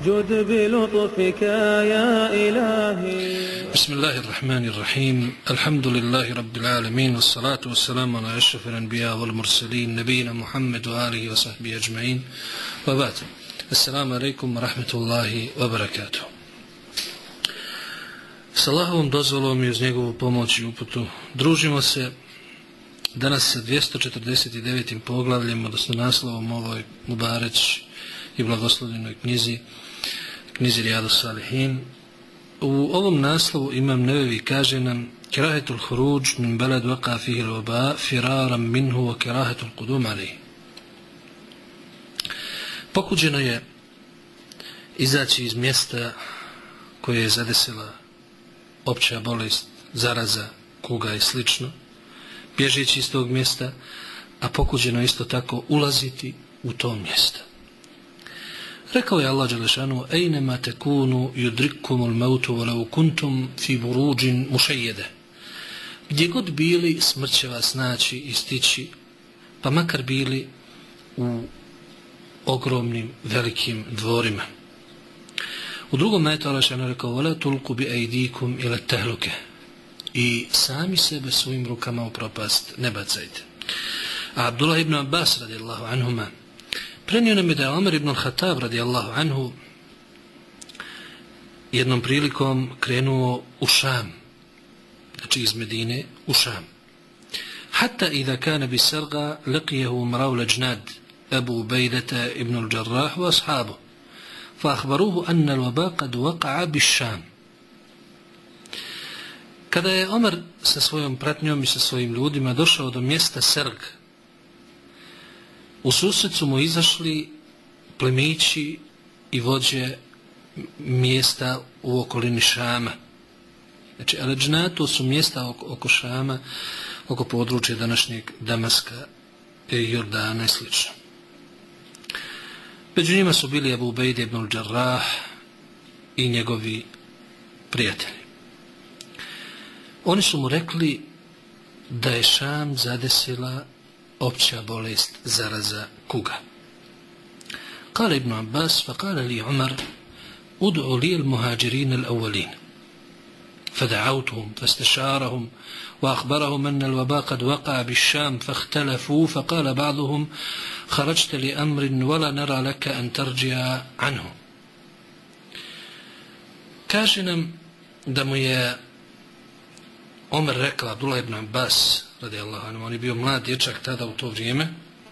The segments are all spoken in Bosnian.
جد بلطفك يا إلهي. بسم الله الرحمن الرحيم. الحمد لله رب العالمين، والصلاة والسلام على أشرف الأنبياء والمرسلين نبينا محمد وآله وصحبه أجمعين، وبعد. السلام عليكم ورحمة الله وبركاته. S Allahovom dozvolom i uz njegovu pomoć i uputu družimo se danas sa 249. poglavljem, odnosno naslovom ovoj Mubareć i blagoslovljenoj knjizi Rijadu Salihin. U ovom naslovu Imam Nevevi kaže nam: Kerahetul huruđ min beled vaqa fihi l-vaba firaram minhu wa kerahetul qudum alih. Pokuđeno je izaći iz mjesta koje je zadesila opća bolest, zaraza, kuga i slično, bježeći iz tog mjesta, a pokuđeno isto tako ulaziti u to mjesto. Rekao je Allah dželešanu: Ejnema tekunu yudrikkumul mautu walau kuntum fi buruđin mušejjede. Gdje god bili, smrt će vas naći i stići, pa makar bili u ogromnim, velikim dvorima. U drugom ajetu Allah dželešanu rekao: Wala tulku bi ejdikum ila tehluke. I sami sebe svojim rukama u propast ne bacajte. A Abdullah ibn Abbas radijallahu anhuma prenio nam je da je Omer ibn al-Khattab radijallahu anhu jednom prilikom krenuo u Šam, znači iz Medine u Šam. Hatta idha kana bi Sarga laqiyahu mrav Lajnad Abu Ubaydata ibn al-Jarrah wa ashabu fa akhbaruhu anna al-waba qad waqa'a bi-Šam. Kada je Omer sa svojom pratnjom i sa svojim ljudima došao do mjesta Serg, u susret su mu izašli plemići i vođe mjesta u okolini Šama. Znači, Al-Džnat, to su mjesta oko Šama, oko područja današnjeg Damaska, Jordana i sl. Među njima su bili Abu Ubejde ibn al-Jarrah i njegovi prijatelji. Oni su mu rekli da je Šam zadesila opća bolest, zaraza, kuga. Kale ibn Abbas, fa kale li Umar: ud'u li al-muhađirin al-awwalin. فدعوتهم فاستشارهم وأخبرهم أن الوباء قد وقع بالشام فاختلفوا فقال بعضهم: خرجت لأمر ولا نرى لك أن ترجع عنه. Kaže nam da mu je Omer rekao, Abdullah ibn Abbas radijallahu anhu, on je bio mlad dječak tada u to vrijeme,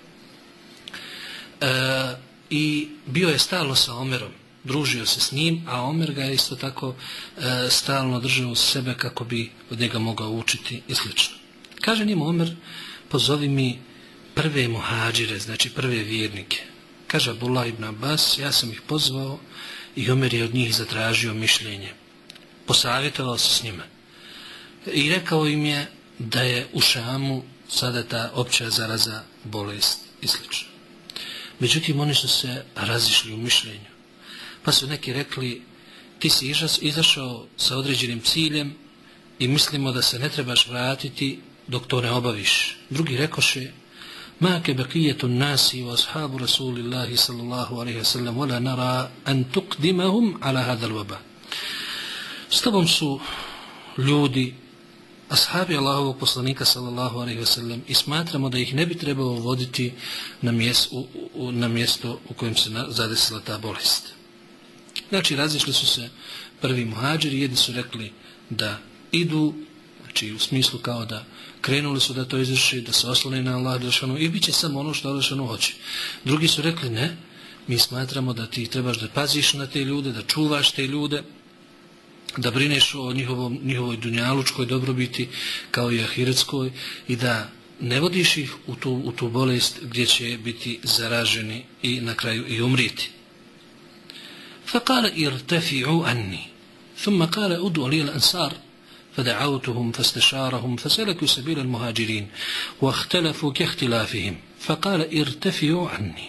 i bio je stalno sa Omerom, družio se s njim, a Omer ga je isto tako stalno držao uz sebe kako bi od njega mogao učiti i sl. Kaže njim Omer: pozovi mi prve muhađire, znači prve vjernike. Kaže Abdullah ibn Abbas: ja sam ih pozvao i Omer je od njih zatražio mišljenje, posavjetovao se s njima i rekao im je da je u Šamu sada ta opća zaraza, bolest i sl. Međutim, oni su se razišli u mišljenju, pa su neki rekli: ti si izašao sa određenim ciljem i mislimo da se ne trebaš vratiti dok to ne obaviš. Drugi rekoše: ma ke baqiyetu nasi wa ashabu rasulillahi sallallahu alaihi wa sallam wala nara an tuqdimahum ala hadha al-waba. S tobom su ljudi, ashabi Allahovog poslanika sallallahu alaihi wa sallam, i smatramo da ih ne bi trebalo voditi na mjesto u kojem se zadesila ta bolest. Znači, razišli su se prvi muhađiri, jedni su rekli da idu, znači u smislu kao da krenuli su da to izvrši, da se oslone na Allah dželešanu i bit će samo ono što Allah dželešanu hoće. Drugi su rekli: ne, mi smatramo da ti trebaš da paziš na te ljude, da čuvaš te ljude, da brineš o njihovoj dunjalučkoj dobrobiti kao i ahiretskoj i da ne vodiš ih u tu bolest gdje će biti zaraženi i na kraju i umriti. فقال ارتفعوا عني ثم قال ادعوا لي الأنصار فدعوتهم فاستشارهم فسلكوا سبيل المهاجرين واختلفوا كاختلافهم فقال ارتفعوا عني.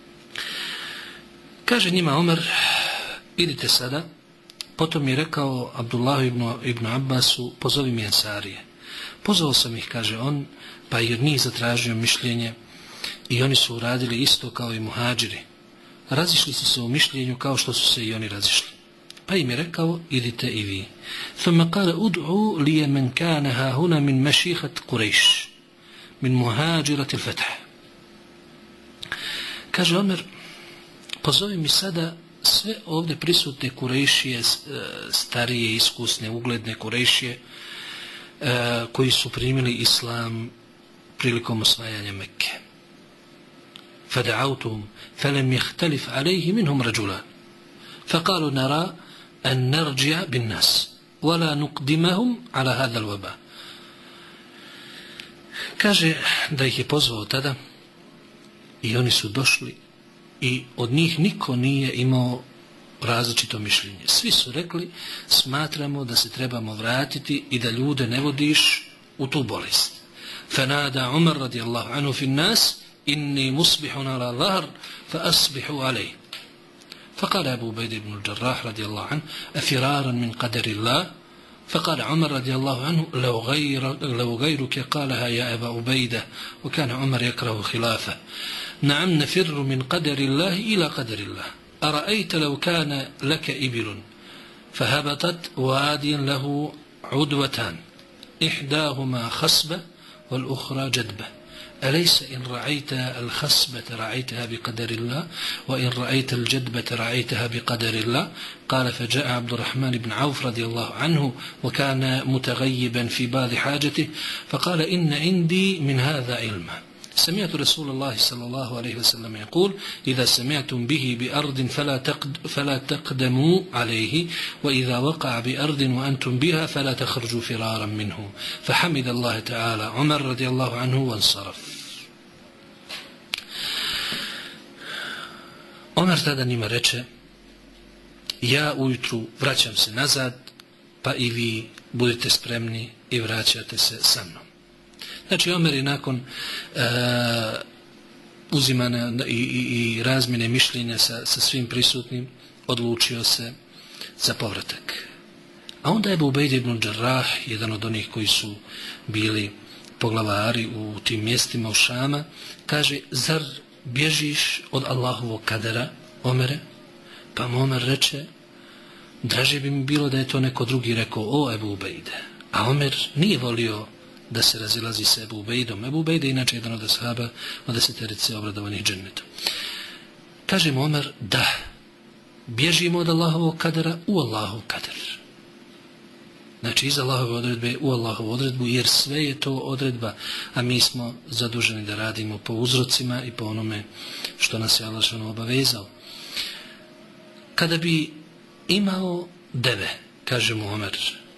Kaže njima Omer: idite sada. Potom je rekao Abdullahu ibn Abbasu: pozovi mi Ensarije. Pozvao sam ih, kaže on, pa i od njih zatražio mišljenje i oni su uradili isto kao i muhađiri. razišli su se u mišljenju kao što su se i oni razišli. Pa im je rekao, idite i vi. ثم قال ادعوا لي من كان ها هنا من مشيخة قريش من مهاجرة الفتح. Kaže Omer, pozovi mi sada sve ovdje prisutne Kurejšije, starije, iskusne, ugledne Kurejšije, koji su primili islam prilikom osvajanja Mekke. فدعوتهم فلم يختلف عليه منهم رجلان فقالوا نرى أن نرجع بالناس ولا نقدمهم على هذا الوباء. Kaže da ih je pozvao tada i oni su došli i od njih niko nije imao različito mišljenje. Svi su rekli, smatramo da se trebamo vratiti i da ljude ne vodiš u tu bolest. فنادى عمر رضي الله عنه في الناس إني مصبح على ظهر فأصبحوا عليه. فقال أبو عبيدة بن الجراح رضي الله عنه أفرارا من قدر الله؟ فقال عمر رضي الله عنه لو غيرك قالها يا أبا عبيدة. وكان عمر يكره خلافه. نعم نفر من قدر الله إلى قدر الله. أرأيت لو كان لك إبل فهبطت واديا له عدوتان إحداهما خصبة والأخرى جدبة أليس إن رعيت الخصبة رعيتها بقدر الله وإن رأيت الجدبة رعيتها بقدر الله؟ قال فجاء عبد الرحمن بن عوف رضي الله عنه وكان متغيبا في بعض حاجته فقال إن عندي من هذا علما. سمعت رسول الله صلى الله عليه وسلم يقول إذا سمعتم به بأرض فلا تقدموا عليه وإذا وقع بأرض وأنتم بها فلا تخرجوا فرارا منه. فحمد الله تعالى عمر رضي الله عنه وانصرف. Omer tada njima reče, ja ujutru vraćam se nazad, pa i vi budite spremni i vraćate se sa mnom. Znači Omer je nakon uzimanja i razmjene mišljenja sa svim prisutnim odlučio se za povratak. A onda je Ebu Ubejde ibn Đarrah, jedan od onih koji su bili poglavari u tim mjestima u Šama, kaže, zar bježiš od Allahovog kadera, Omere? Pa mu Omer reče, draže bi mi bilo da je to neko drugi rekao, o Ebu Ubejde. A Omer nije volio da se razilazi sa Ebu Ubejdom. Ebu Ubejde je inače jedan od ashaba od 10 obradovanih džennetom. Kaže mu Omer, da, bježimo od Allahovog kadera u Allahov kader. Znači iz Allahove odredbe u Allahovu odredbu, jer sve je to odredba, a mi smo zaduženi da radimo po uzrocima i po onome što nas je Allah obavezao. Kada bi imao deve, kaže mu Omer,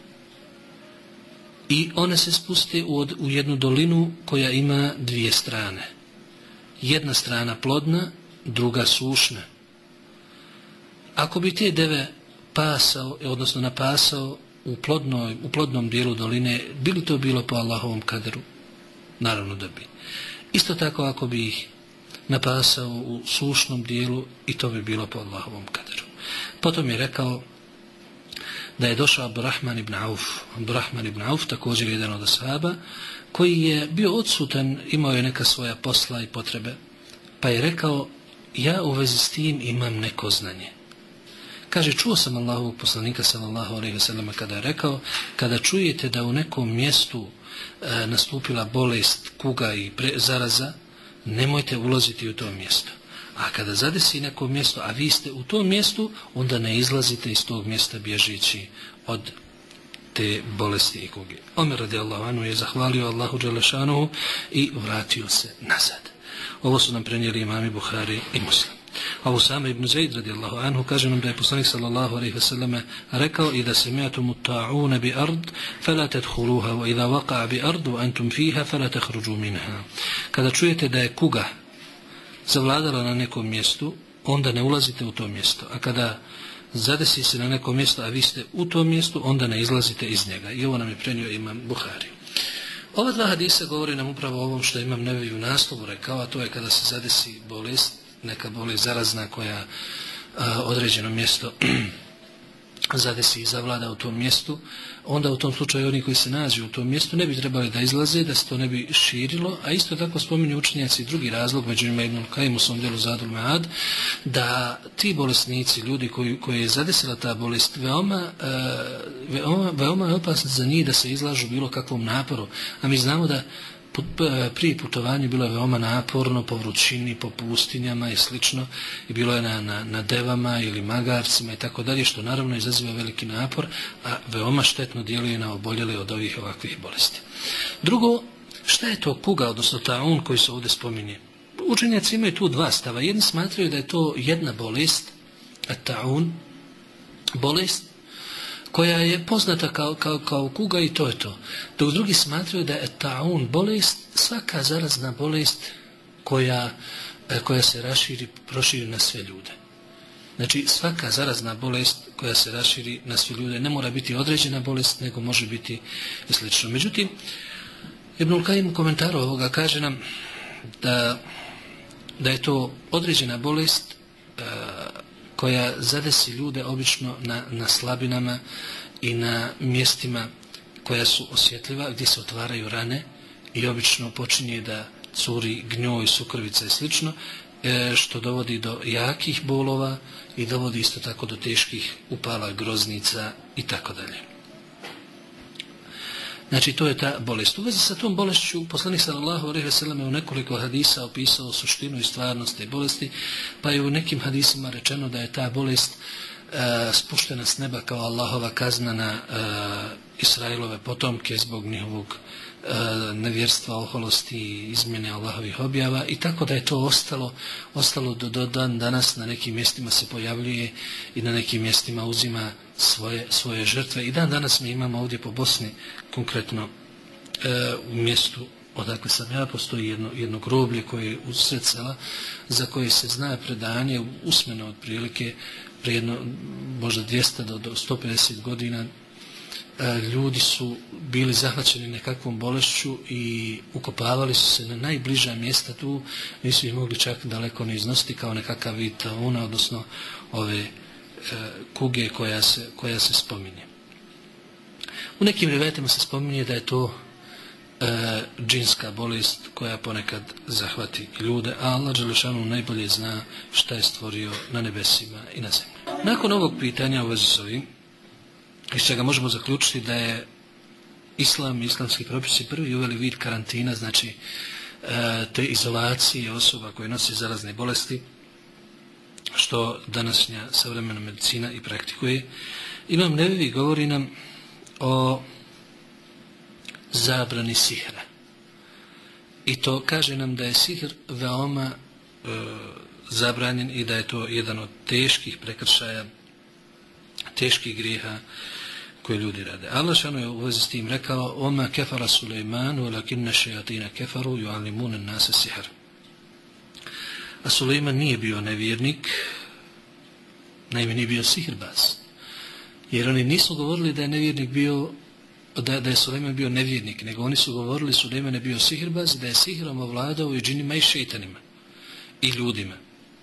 i one se spuste u jednu dolinu koja ima dvije strane. Jedna strana plodna, druga sušna. Ako bi te deve pasao, odnosno napasao u plodnom dijelu doline, bi li to bilo po Allahovom kaderu? Naravno da bi. Isto tako ako bi ih napasao u sušnom dijelu, i to bi bilo po Allahovom kaderu. Potom je rekao da je došao Abdurrahman ibn Auf. Abdurrahman ibn Auf, također jedan od ashaba, koji je bio odsutan, imao je neka svoja posla i potrebe. Pa je rekao, ja u vezi s tim imam neko znanje. Kaže, čuo sam Allahovog poslanika sallallahu alejhi ve sellem kada je rekao, kada čujete da u nekom mjestu nastupila bolest, kuga i zaraza, nemojte ulaziti u to mjesto. A kada zadesi neko mjesto, a vi ste u tom mjestu, onda ne izlazite iz tog mjesta bježeći od te bolesti i kuge. Omer radijallahu anhu je zahvalio Allahu dželle šanuhu i vratio se nazad. Ovo su nam prenijeli imami Buhari i Muslim. A Usama ibn Zaid radijallahu anhu kaže nam da je poslanik sallallahu alejhi ve selleme rekao, idha sami'tum at-ta'una bi ard fala tadkhuluha wa idha waqa'a bi ard wa antum fiha fala takhruju minha. Kada čujete da je kuga zavladala na nekom mjestu, onda ne ulazite u to mjesto. A kada zadesi se na neko mjesto, a vi ste u tom mjestu, onda ne izlazite iz njega. I ovo nam je prenio imam Buhari. Ova dva hadisa govori nam upravo o ovom što imam Nevevi u naslovu rekao, a to je kada se zadesi bolest, neka bolest zarazna koja određeno mjesto zadesi i zavlada u tom mjestu, onda u tom slučaju oni koji se nađu u tom mjestu ne bi trebali da izlaze, da se to ne bi širilo, a isto tako spominju učenjaci drugi razlog, među njima Ibnul Kajim u svom djelu Zadul Ma'ad, da ti bolesnici, ljudi koji je zadesila ta bolest, veoma je opasno za njih da se izlažu bilo kakvom naporu, a mi znamo da prije putovanja bilo je veoma naporno po vrućini, po pustinjama i slično, i bilo je na devama ili magarcima i tako dalje, što naravno izaziva veliki napor, a veoma štetno djeluje na oboljele od ovih ovakvih bolesti. Drugo, šta je to kuga, odnosno taun koji se ovdje spominje? Učenjaci imaju tu dva stava. Jedni smatraju da je to jedna bolest, a taun, bolest koja je poznata kao kuga i to je to. Dok drugi smatraju da je taun bolest, svaka zarazna bolest koja se proširi na sve ljude. Znači svaka zarazna bolest koja se raširi na sve ljude, ne mora biti određena bolest, nego može biti slično. Međutim, Ibnul Kajim u komentaru ovoga kaže nam da je to određena bolest koja zadesi ljude obično na slabinama i na mjestima koja su osjetljiva, gdje se otvaraju rane i obično počinje da curi gnjoj, sukrvica i slično, što dovodi do jakih bolova i dovodi isto tako do teških upala, groznica i tako dalje. Znači to je ta bolest. U vezi sa tom bolešću poslanik sallallahu alejhi ve sellem je u nekoliko hadisa opisao suštinu i stvarnost te bolesti, pa je u nekim hadisima rečeno da je ta bolest spuštena s neba kao Allahova kazna na Israilove potomke zbog njihovog nevjerstva, oholosti i izmjene Allahovih objava, i tako da je to ostalo do dan danas. Na nekim mjestima se pojavljuje i na nekim mjestima uzima svoje žrtve, i dan danas mi imamo ovdje po Bosni, konkretno u mjestu odakle sam ja, postoji jedno groblje koje je uz sred sela, za koje se zna predanje usmeno otprilike prije možda 200 do 150 godina. Ljudi su bili zahvaćeni nekakvom bolešću i ukopavali su se na najbliža mjesta tu, nisu ih mogli čak daleko ne iznositi, kao nekakav vid tauna, odnosno ove kuge koja se spominje. U nekim rivajetima se spominje da je to džinska bolest koja ponekad zahvati ljude, a Allah dželešanu najbolje zna šta je stvorio na nebesima i na zemlji. Nakon ovog pitanja u vezi s ovim, iz čega možemo zaključiti da je islam i islamski propisi prvi uveli vid karantina, znači te izolacije osoba koje nose zarazne bolesti, što današnja savremena medicina i praktikuje. Imam Nevevi govori nam o zabrani sihra. I to kaže nam da je sihr veoma zabranjen i da je to jedan od teških prekršaja, teških grijeha koje ljudi rade. Allah šano je u vezi s tim rekao: "Oma kefara Sulejmanu, walakinna šajatina kefaru yu'allimuna an-nasa sihr." A Sulejman nije bio nevjernik, naime nije bio sihrbaz. Jer oni nisu govorili da je nevjernik bio, da je Sulejman bio nevjernik, nego oni su govorili Sulejman je bio sihrbaz, da je sihrom ovladao i džinima i šeitanima i ljudima.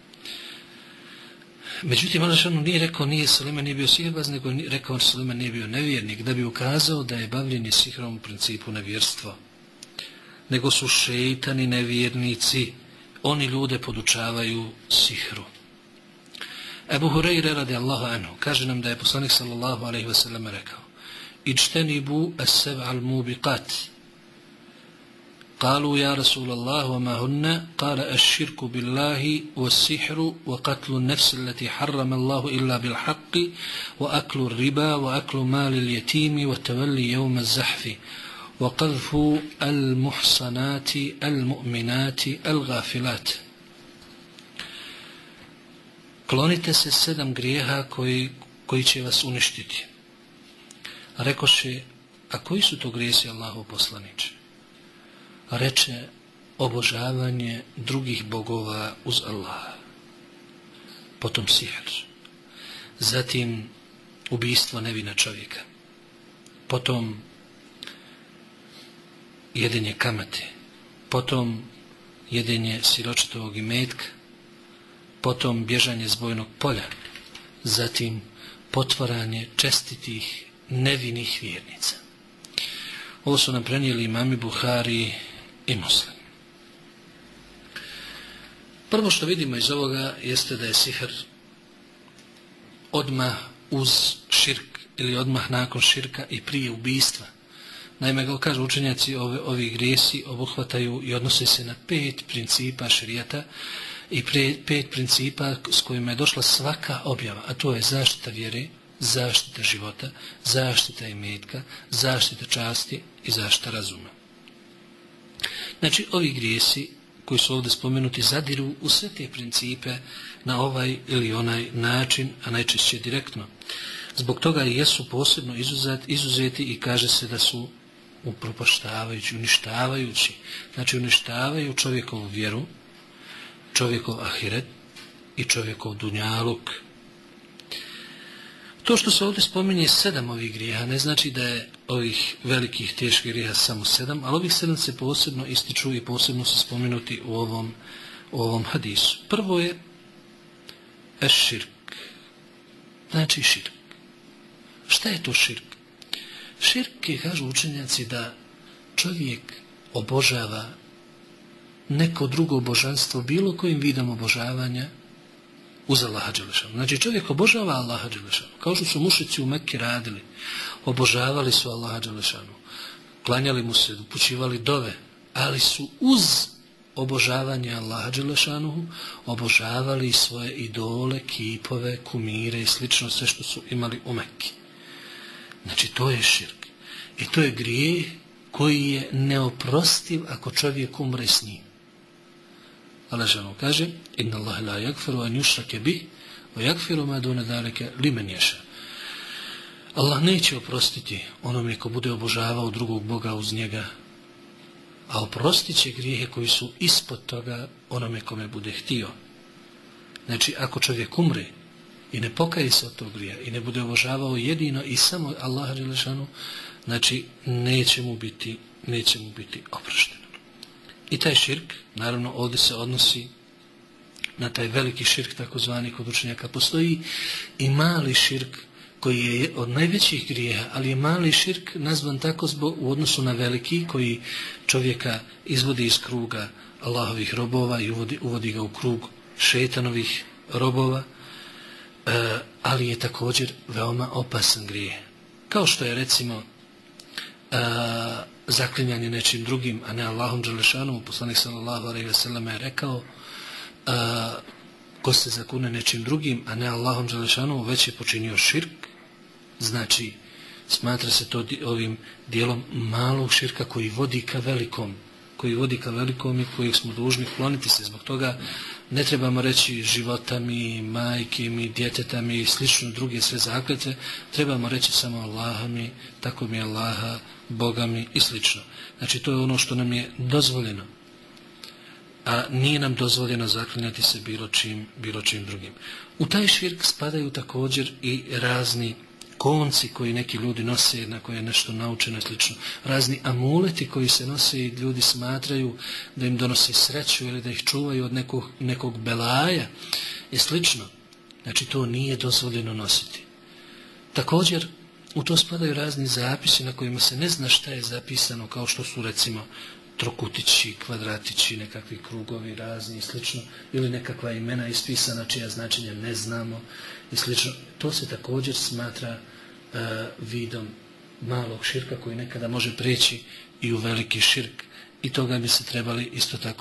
Međutim, Allah šano nije rekao Sulejman nije bio sihrbaz, nego rekao Sulejman nije bio nevjernik, da bi ukazao da je bavljenje sihrom u principu nevjerstvo. Nego su šeitani nevjernici, oni ljude podučavaju sihru. Ebu Hureyre radijallahu anhu kaže nam da je poslanik sallallahu alejhi ve sellem rekao: "Ijtanibu as-sab'al mubiqat." قالوا يا رسول الله وما هن؟ قال: الشرك بالله والسحر وقتل النفس التي حرم الله إلا بالحق وأكل الربا وأكل مال اليتيم وتولي يوم الزحف وقذف المحصنات المؤمنات الغافلات. Klonite se 7 grijeha koji će vas uništiti. Rekoše: a koji su to grijesi, Allahov poslaniče? Reče: obožavanje drugih bogova uz Allaha, potom sihr, zatim ubijstvo nevina čovjeka, potom jedenje kamate, potom jedenje siročitovog imetka, potom bježanje s bojnog polja, zatim potvaranje čestitih, nevinih vjernica. Ovo su nam prenijeli imami Buhari i Muslim. Prvo što vidimo iz ovoga jeste da je sihr odmah uz širk ili odmah nakon širka i prije ubijstva. Naime, kao kažu učenjaci, ovi grijesi obuhvataju i odnose se na 5 principa šerijata i 5 principa s kojima je došla svaka objava, a to je zaštita vjere, zaštita života, zaštita imetka, zaštita časti i zaštita razuma. Znači, ovi grijesi koji su ovdje spomenuti zadiru u sve te principe na ovaj ili onaj način, a najčešće direktno. Zbog toga i jesu posebno izuzeti i kaže se da su upropaštavajući, uništavajući. Znači, uništavaju čovjekovu vjeru, čovjekov ahiret i čovjekov dunjaluk. To što se ovdje spominje 7 ovih grijeha ne znači da je ovih velikih teških grijeha samo 7, ali ovih 7 se posebno ističu i posebno su spomenuti u ovom hadisu. Prvo je širk. Znači širk. Šta je to širk? Širk je, kažu učenjaci, da čovjek obožava neko drugo božanstvo bilo kojim vidom obožavanja uz Allaha dželešanu. Znači čovjek obožava Allaha dželešanu. Kao što su mušici u Mekki radili. Obožavali su Allaha dželešanu. Klanjali mu se, upućivali dove. Ali su uz obožavanje Allaha dželešanu obožavali svoje idole, kipove, kumire i slično sve što su imali u Mekki. Znači to je širk. I to je grijeh koji je neoprostiv ako čovjek umre s njim. Allah žalom kaže: Inna Allahe la yakfiru an yushrake bih wa yakfiru ma duna zalika limen yasha. Allah neće oprostiti onome ko bude obožavao drugog Boga uz njega, a oprostit će grijehe koji su ispod toga onome kome bude htio. Znači, ako čovjek umre i ne pokaje se od tog grija i ne bude obožavao jedino i samo Allaha dželešanu, znači neće mu biti oprošteno. I taj širk, naravno, ovdje se odnosi na taj veliki širk, takozvani kod učenjaka. Postoji i mali širk koji je od najvećih grijeha, ali je mali širk nazvan tako u odnosu na veliki, koji čovjeka izvodi iz kruga Allahovih robova i uvodi ga u krug šejtanovih robova, ali je također veoma opasan grijeh. Kao što je, recimo, zaklinjanje nečim drugim, a ne Allahom dželešanu. Poslanik sallallahu alejhi ve sellem je rekao: ko se zakune nečim drugim, a ne Allahom dželešanu, već je počinio širk. Znači, smatra se to ovim dijelom malog širka koji vodi ka velikom, i kojeg smo dužni kloniti se. Zbog toga ne trebamo reći života mi, majke mi, djeteta mi i slično druge sve zakletve. Trebamo reći samo Allaha mi, tako mi Allaha, Boga mi i slično. Znači, to je ono što nam je dozvoljeno. A nije nam dozvoljeno zaklinjati se bilo čim drugim. U taj širk spadaju također i razni konci koji neki ljudi nose, na koje je nešto naučeno i slično. Razni amuleti koji se nose i ljudi smatraju da im donose sreću ili da ih čuvaju od nekog belaja i slično. Znači, to nije dozvoljeno nositi. Također, u to spadaju razni zapisi na kojima se ne zna šta je zapisano, kao što su, recimo, trokutići, kvadratići, nekakvi krugovi razni i slično, ili nekakva imena ispisana čija značenja ne znamo i slično. To se također smatra vidom malog širka koji nekada može preći i u veliki širk, i toga bi se trebali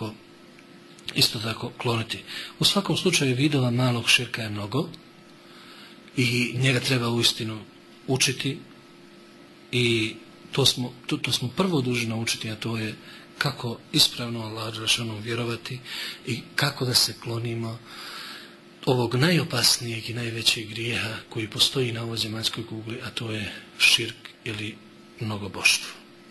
isto tako kloniti. U svakom slučaju vidova malog širka je mnogo i njega treba uistinu učiti, i to smo prvo dužni naučiti, a to je kako ispravno Allahu dželešanu vjerovati i kako da se klonimo ovog najopasnijeg i najvećeg grijeha koji postoji na ovoj zemaljskoj kugli, a to je širk ili mnogoboštvo.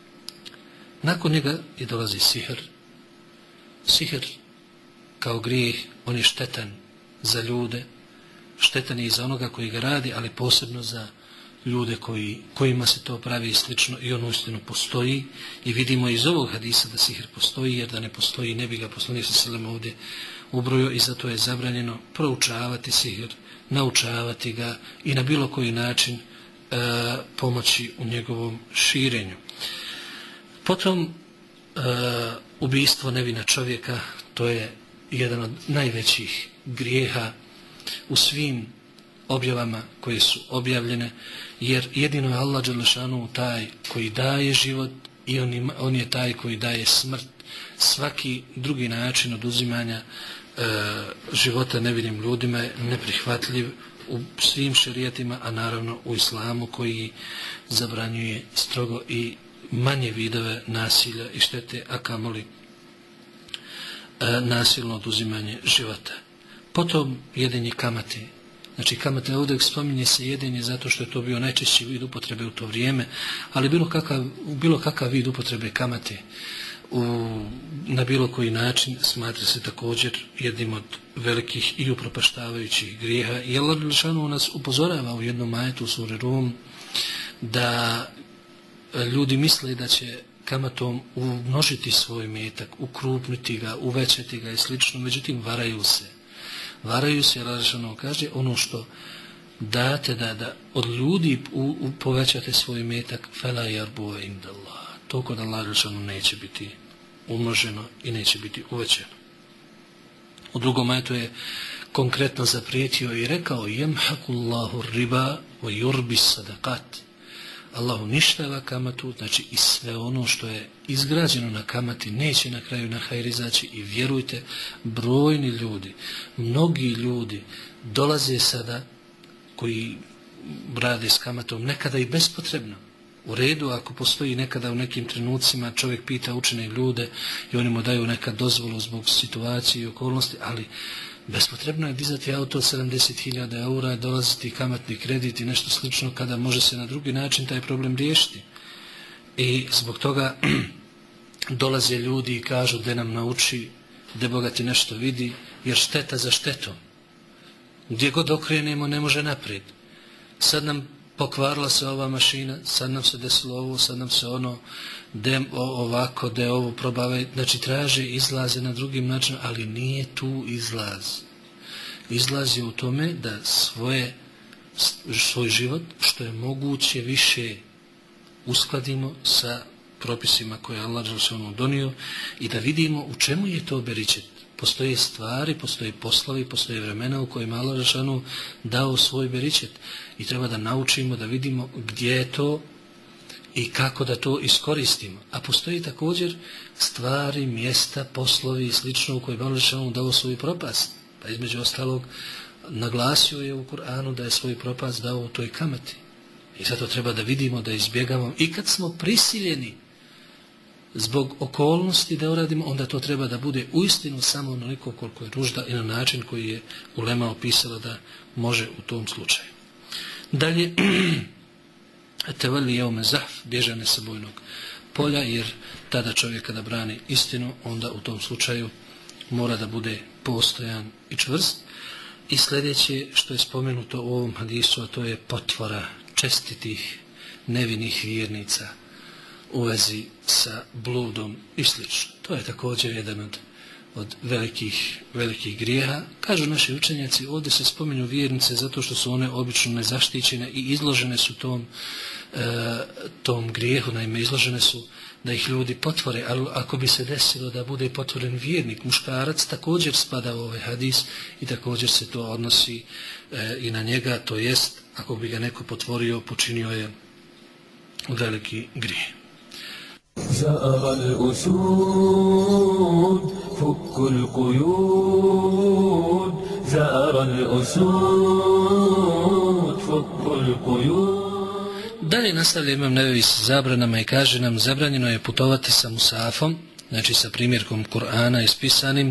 Nakon njega i dolazi sihr. Sihr kao grijeh, on je štetan za ljude, štetan je i za onoga koji ga radi, ali posebno za ljude kojima se to pravi i slično, i on uistinu postoji. I vidimo iz ovog hadisa da sihr postoji, jer da ne postoji ne bi ga poslanik sallallahu alejhi ve sellem ovdje ubrojio, i zato je zabranjeno proučavati sihr, naučavati ga i na bilo koji način pomoći u njegovom širenju. Potom ubijstvo nevina čovjeka, to je jedan od najvećih grijeha u svim objavama koje su objavljene, jer jedino je Allah dželešanu taj koji daje život i on je taj koji daje smrt. Svaki drugi način oduzimanja života nevinim ljudima je neprihvatljiv u svim šerijatima, a naravno u islamu koji zabranjuje strogo i manje vidove nasilja i štete, a kamoli nasilno oduzimanje života. Potom jedenje kamate. Znači kamate, ovdje spominje se jedenje zato što je to bio najčešći vid upotrebe u to vrijeme, ali bilo kakav vid upotrebe kamate na bilo koji način smatra se također jednim od velikih i upropaštavajućih grijeha. I Allah dželešanu nas upozorava u jednom ajetu u suri Rum da ljudi misle da će kamatom umnožiti svoj metak, ukrupniti ga, uvećati ga i slično, međutim varaju se. Varaju se, Allah dželešanu kaže, ono što date da od ljudi povećate svoj metak, fela yarbu indallah. To kod Allah dželešanu neće biti umnoženo i neće biti uvećeno. U drugom ajetu je konkretno zaprijetio i rekao: yamhaqullahu riba wa yurbi sadaqat. Allah uništava kamatu, znači i sve ono što je izgrađeno na kamati neće na kraju na hajr izaći. I vjerujte, brojni ljudi, mnogi ljudi dolaze sada koji rade s kamatom nekada i bespotrebno. U redu, ako postoji nekada u nekim trenucima čovjek pita učene ljude i oni mu daju neka dozvolu zbog situacije i okolnosti, ali bespotrebno je dizati auto od 70.000 eura, dolaziti kamatni kredit i nešto slično kada može se na drugi način taj problem riješiti. I zbog toga dolaze ljudi i kažu da nam nauči, da Boga ti nešto vidi, jer šteta za štetom. Gdje god okrenemo ne može naprijed. Sad nam pokvarila se ova mašina, sad nam se desilo ovo, sad nam se ono, ovako, da ovo probave. Znači traže izlaze na drugim načinom, ali nije tu izlaz. Izlaz je u tome da svoj život što je moguće više uskladimo sa propisima koje je Allah dželešanu donio i da vidimo u čemu je to beričet. Postoje stvari, postoje poslovi, postoje vremena u kojima Allah dželešanu dao svoj beričet i treba da naučimo, da vidimo gdje je to i kako da to iskoristimo. A postoji također stvari, mjesta, poslovi i slično u kojima Allah dželešanu dao svoj propast. Pa između ostalog naglasio je u Kur'anu da je svoj propast dao u toj kamati. I zato treba da vidimo, da izbjegamo. I kad smo prisiljeni zbog okolnosti da uradimo, onda to treba da bude uistinu samo onoliko koliko je nužda i na način koji je ulema opisala da može u tom slučaju. Dalje, tevali jeume zahf, bježanje sa bojnog polja, jer tada čovjek kada brani istinu, onda u tom slučaju mora da bude postojan i čvrst. I sljedeće što je spomenuto u ovom hadisu, a to je potvora čestitih nevinih vjernica u vezi sa bludom i slično. To je također jedan od velikih grijeha. Kažu naši učenjaci, ovdje se spominju vjernice zato što su one obično nezaštićene i izložene su tom grijehu, naime izložene su da ih ljudi potvore, ali ako bi se desilo da bude potvoren vjernik, muškarac, također spada u ovaj hadis i također se to odnosi i na njega, to jest ako bi ga neko potvorio, počinio je veliki grijeh. زأر الأسود فك القيود زأر الأسود فك القيود. Dalje nastavlja Imam Nevevi sa zabranama i kaže nam: zabranjeno je putovati sa musafom, znači sa primjerkom Kur'ana ispisanim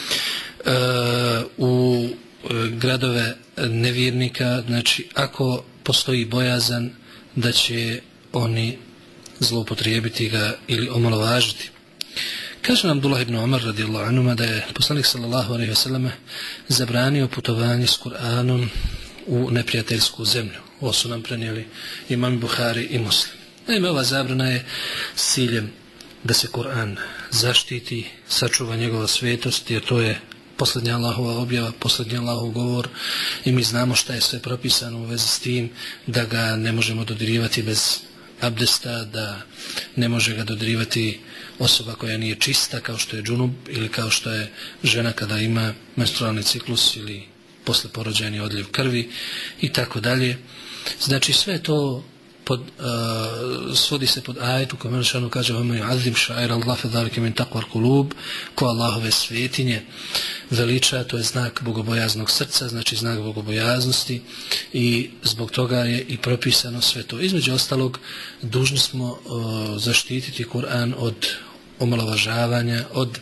u gradove nevjernika, znači ako postoji bojazan da će oni zloupotrijebiti ga ili omalovažiti. Kaže nam Abdullah ibn Umar radijallahu anhuma da je poslanik sallallahu alejhi ve selleme zabranio putovanje s Kur'anom u neprijateljsku zemlju. Ovo su nam prenijeli Imam Buhari i Muslim. Naime, ova zabrana je s ciljem da se Kur'an zaštiti, sačuva njegova svetost, jer to je posljednja Allahova objava, posljednji Allahov govor i mi znamo šta je sve propisano u vezi s tim, da ga ne možemo dodirivati bez abdesta, da ne može ga dodirivati osoba koja nije čista kao što je džunub ili kao što je žena kada ima menstrualni ciklus ili posle porođajni odljev krvi i tako dalje. Znači sve to svodi se pod ajetu koji Melešanu kaže وَمَنْ يُعَذِّمْ شَعَيْرَ اللَّهِ فَذَلِكَ مِنْ تَقْوَى الْقُلُوبِ, ko Allahove svetinje veliča, to je znak bogobojaznog srca, znači znak bogobojaznosti i zbog toga je i propisano sve to. Između ostalog, dužni smo zaštititi Kur'an od omalovažavanja, od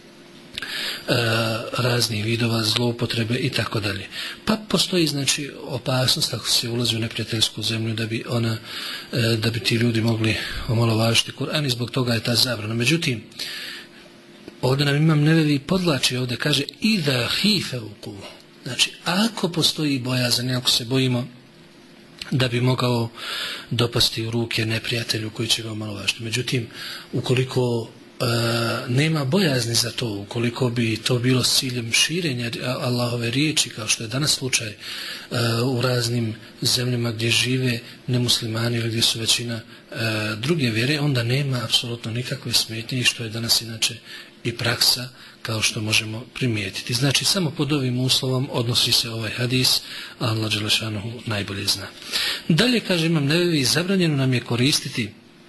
raznih vidova zloupotrebe i tako dalje. Pa postoji znači opasnost ako se ulazi u neprijateljsku zemlju da bi ti ljudi mogli omalovažiti Kur'an i zbog toga je ta zabrana. Međutim, ovdje nam Imam Nevevi podvlači, ovdje kaže idha khifauku. Znači, ako postoji bojazan, ako se bojimo da bi mogao dopasti u ruke neprijatelju koji će ga omalovažiti. Međutim, ukoliko nema bojazni za to, ukoliko bi to bilo s ciljem širenja Allahove riječi, kao što je danas slučaj u raznim zemljama gdje žive nemuslimani ili gdje su većina druge vjere, onda nema apsolutno nikakve smetnje i što je danas inače i praksa kao što možemo primijetiti. Znači, samo pod ovim uslovom odnosi se ovaj hadis, a Allah dželešanuhu najbolje zna. Dalje, kaže Imam Nevevi, zabranjeno nam je koristiti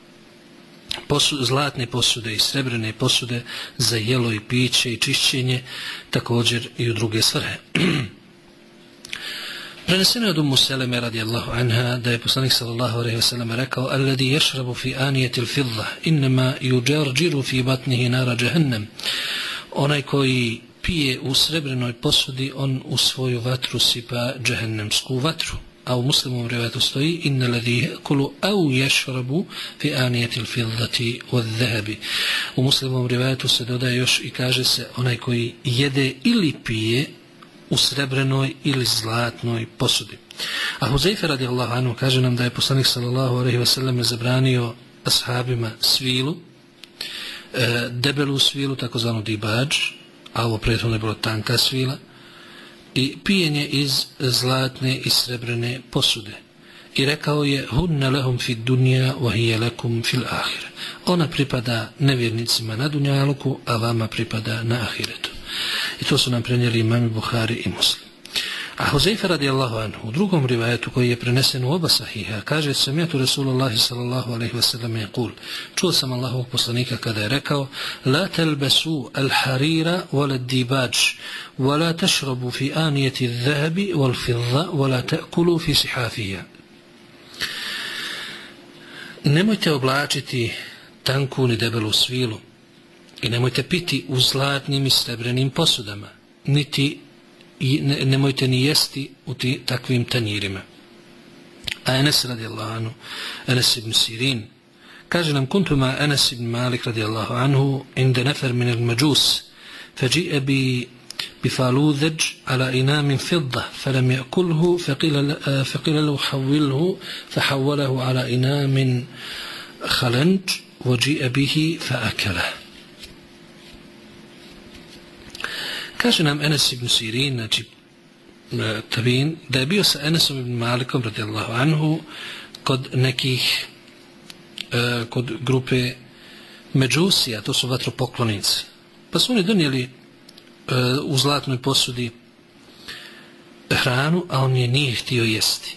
zlatne posude i srebrene posude za jelo i piće i čišćenje, također i u druge svrhe. Preneseno je od Ummu Seleme radijallahu anha da je poslanik sallallahu alejhi ve sellem rekao: "Alladhi yashrabu fi aniyati al-fidda inma yujarjiru fi batnihi nar jahannam." Onaj koji pije u srebrnoj posudi, on u svoju vatru sipa džehennemsku vatru. A u Muslimovom rivajetu stoji inna ladhi yakulu aw yashrabu fi aniyati al-fiddati wal-dhahabi. U Muslimovom rivajetu se dodaje još i kaže se onaj koji jede ili pije u srebrenoj ili zlatnoj posudi. A Huzeyfe radijallahu anhu kaže nam da je poslanik sallallahu alejhi ve sellem zabranio ashabima svilu, debelu svilu, takozvanu dibadž, a ovo prethodno je bilo tanka svila, i pijenje iz zlatne i srebrene posude. I rekao je hunna lahum fi dunya wa hiya lakum fil akhirah. Ona pripada nevjernicima na dunjaluku, a vama pripada na ahiretu. I to su nam prenijeli imami Buhari i Muslim. A Huzeyfe radijallahu anhu u drugom rivajetu koji je prenesen u oba sahiha kaže: "Sami'tu Rasulullahi sallallahu alejhi ve sellem yaqul." Čuo sam Allahovog poslanika kada je rekao: "La talbasu al-harira wala ad-dibaj wa la tashrabu fi aniyati adh-dhahabi wal-fidda wa la ta'kulu fi sihafiha." Nemojte oblačiti tanku ni debelu svilu i nemojte piti u zlatnim i srebrenim posudama, niti nemojte ni jesti u takvim tanjirima. A Enes radijallahu anhu, Enes ibn Sirin, kaže nam: "Kuntu ma Enes ibn Malik radijallahu anhu inda nafar min al-majus faji'a bi faludhaj ala inamin fidda falam ya'kulhu faqila lahu hawwilhu fahawwalahu ala inamin khalanj waji'a bihi faakalahu." Kaže nam Enes ibn Sirin, znači tabin, da je bio sa Enesom ibn Malikom radijallahu anhu kod nekih kod grupe međusija, to su vatropoklonici. Pa su oni donijeli u zlatnoj posudi hranu, a on je nije htio jesti.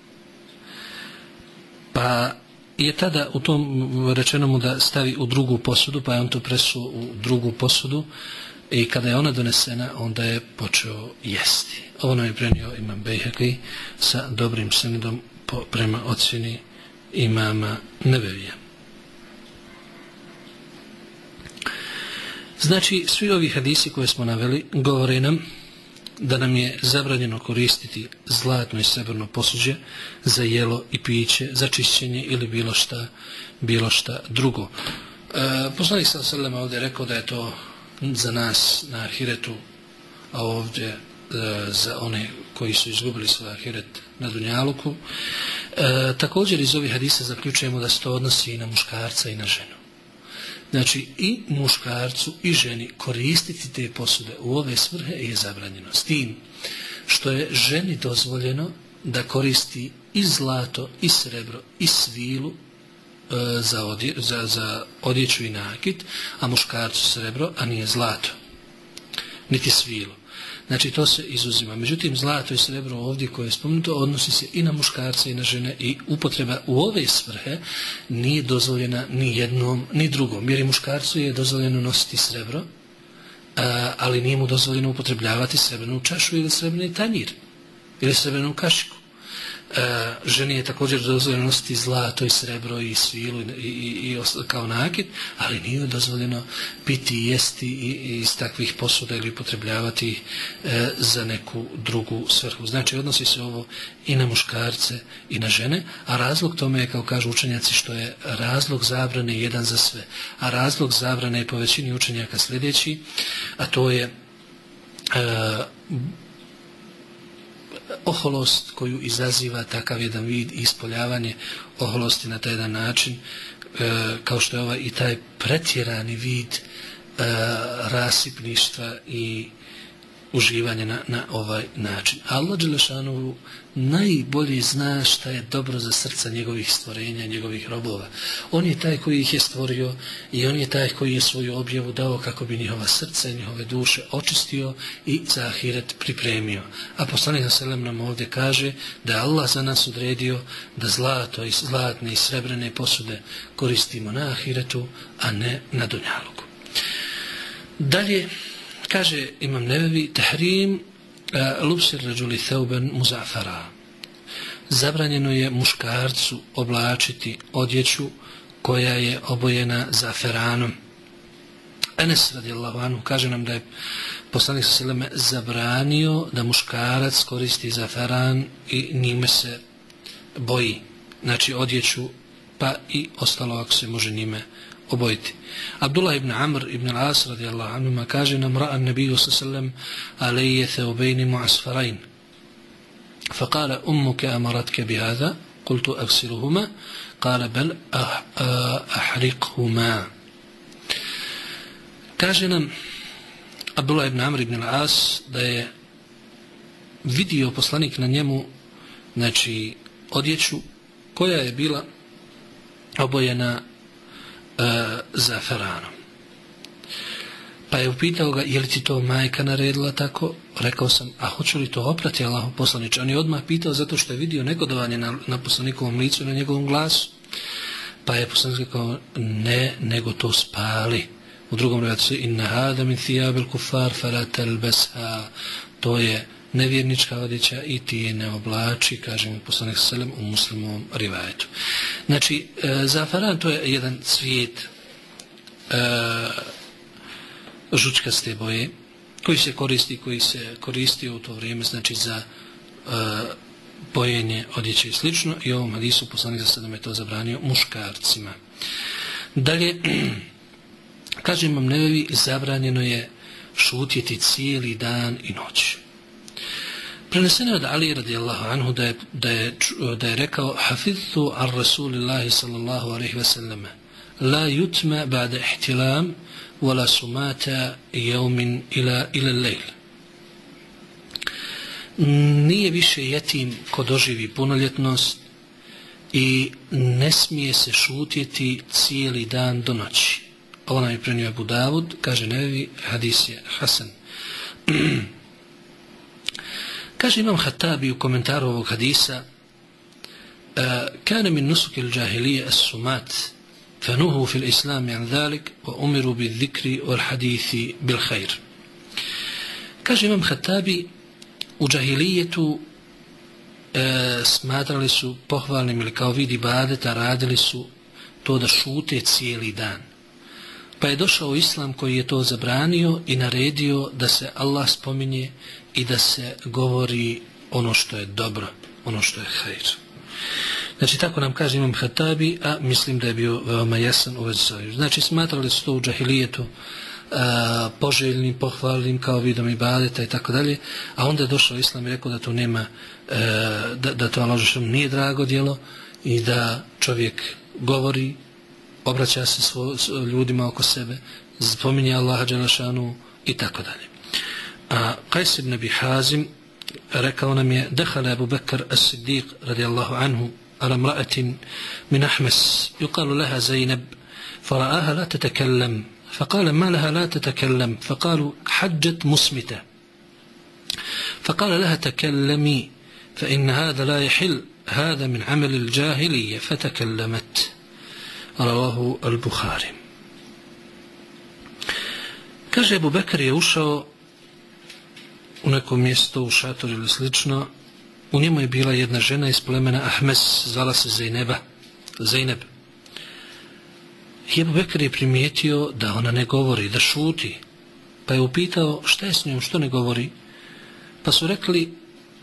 Pa je tada u tom rečeno mu da stavi u drugu posudu, pa je on to presuo u drugu posudu. I kada je ona donesena, onda je počeo jesti. Ovo nam je prenio imam Bejheki sa dobrim senedom prema ocjeni imama Nevevija. Znači, svi ovi hadisi koje smo naveli govore nam da nam je zabranjeno koristiti zlatno i srebrno posuđe za jelo i piće, za čišćenje ili bilo šta drugo. Poslanik sallallahu alejhi ve sellem ovdje rekao da je to za nas na ahiretu, a ovdje za one koji su izgubili svoj ahiret na dunjaluku. Također iz ovih hadisa zaključujemo da se to odnosi i na muškarca i na ženu. Znači i muškarcu i ženi koristiti te posude u ove svrhe je zabranjeno. S tim što je ženi dozvoljeno da koristi i zlato, i srebro, i svilu za odjeću i nakit, a muškarcu srebro, a nije zlato, niti svilu. Znači to se izuzima. Međutim, zlato i srebro ovdje koje je spomenuto odnosi se i na muškarce i na žene i upotreba u ove svrhe nije dozvoljena ni jednom ni drugom. Jer i muškarcu je dozvoljeno nositi srebro, ali nije mu dozvoljeno upotrebljavati srebrnu čašu ili srebrni tanjir ili srebrnu kašiku. Ženi je također dozvoljeno nositi zlato i srebro i svilu i kao nakit, ali nije dozvoljeno piti i jesti iz takvih posuda ili upotrebljavati ih za neku drugu svrhu. Znači odnosi se ovo i na muškarce i na žene, a razlog tome je, kao kažu učenjaci, što je razlog zabrane jedan za sve. A razlog zabrane je po većini učenjaka sljedeći, a to je oholost koju izaziva takav jedan vid, ispoljavanje oholosti na taj jedan način, kao što je i taj pretjerani vid rasipništva i uživanje na ovaj način. Allah dželešanohu najbolje zna šta je dobro za srca njegovih stvorenja, njegovih robova. On je taj koji ih je stvorio i on je taj koji je svoju objavu dao kako bi njihova srca i njihove duše očistio i za ahiret pripremio. A poslanik sallallahu nam ovdje kaže da je Allah za nas odredio da zlato i zlatne i srebrene posude koristimo na ahiretu, a ne na dunjaluku. Dalje kaže Imam Nevevi, tahrim lubsir rađuli thauban muzafara. Zabranjeno je muškarcu oblačiti odjeću koja je obojena zaferanom. Enes radijallahu anhu kaže nam da je poslanik sallallahu alejhi ve sellem zabranio da muškarac koristi zaferan i njime se boji. Znači odjeću pa i ostalo ako se može njime obojiti. Abdullah ibn Amr ibn al-As radijallahu anhuma kaže nam ra'a an-nabiyyu sallallahu alayhi thawbayn mu'asfarayn فقال أمك أمرتك بهذا قلت أغسلهما قال بل أحرقهما. Kaže nam Abdullah ibn Amr ibn al-As da je vidio poslanik na njemu, znači odjeću koja je bila obojena zaferanom. Pa je upitao ga, je li ti to majka naredila tako? Rekao sam, a hoću li to oprati Allahov poslaniče? On je odmah pitao zato što je vidio negodovanje na poslanikovom licu i na njegovom glasu. Pa je poslanik rekao, ne, nego to spali. U drugom rivajatu se, inna hada min thiyabil kuffar fala talbasha. To je nevjernička odjeća i ti je ne oblači, kaže mu poslanik sallallahu alejhi ve sellem u Muslimovom rivajetu. Znači, zafaran to je jedan cvijet žučkaste boje koji se koristio u to vrijeme, znači za bojenje odjeće i slično, i u ovom hadisu poslanik sallallahu alejhi ve sellem je to zabranio muškarcima. Dalje kaže Imam Nevevi, zabranjeno je šutjeti cijeli dan i noć. Preneseno je od Ali radijallahu anhu da je rekao, hafidtu ar rasulillahi sallallahu alaihi wa sallam la yutma ba'da ihtilam wala sumata yawmin ila lejl. Nije više jetim ko doživi punoljetnost i ne smije se šutjeti cijeli dan do noći. Ovo nam je prenio Abu Davud, kaže Nevevi, hadis je hasan. Kaže Imam Hatabi u komentaru ovog hadisa, kana min nusuki al-jahiliyya as-sumat fanuhu fi al-islam an dhalik wa umiru bil-dhikri wal-hadithi bil-khair. Kaže Imam Hatabi, u džahilijetu smatrali su pohvalnim ili kao vid ibadeta, radili su to da šute cijeli dan. Pa je došao Islam koji je to zabranio i naredio da se Allah spominje i da se govori ono što je dobro, ono što je hajr. Znači tako nam kaže Imam Hatabi, a mislim da je bio veoma jasan u vezi sa ovim. Znači smatrali su to u džahilijetu poželjnim, pohvalnim kao vidom ibadeta i tako dalje, a onda je došao Islam i rekao da to nema, da to Allah nije drago djelo i da čovjek govori obraća se ljudima oko sebe, spominje Allaha dželle šanu i tako dalje. A Qais ibn Abi Hazim rekao nam je: "Dakhala Abu Bakr as-Siddiq radijallahu anhu ala imra'atin min Ahmas yuqalu laha Zainab فرآها لا تتكلم فقال ما لها لا تتكلم فقالوا حجت مصمتة فقال لها تكلمي فإن هذا لا يحل هذا من عمل الجاهلية فتكلمت." رواه البخاري. Kaže, Abu Bakr je ušao u neko mjesto, u šator ili slično. U njemu je bila jedna žena iz plemena Ahmes, zvala se Zainab. I Abu Bakr je primijetio da ona ne govori, da šuti. Pa je upitao šta je s njom, što ne govori. Pa su rekli,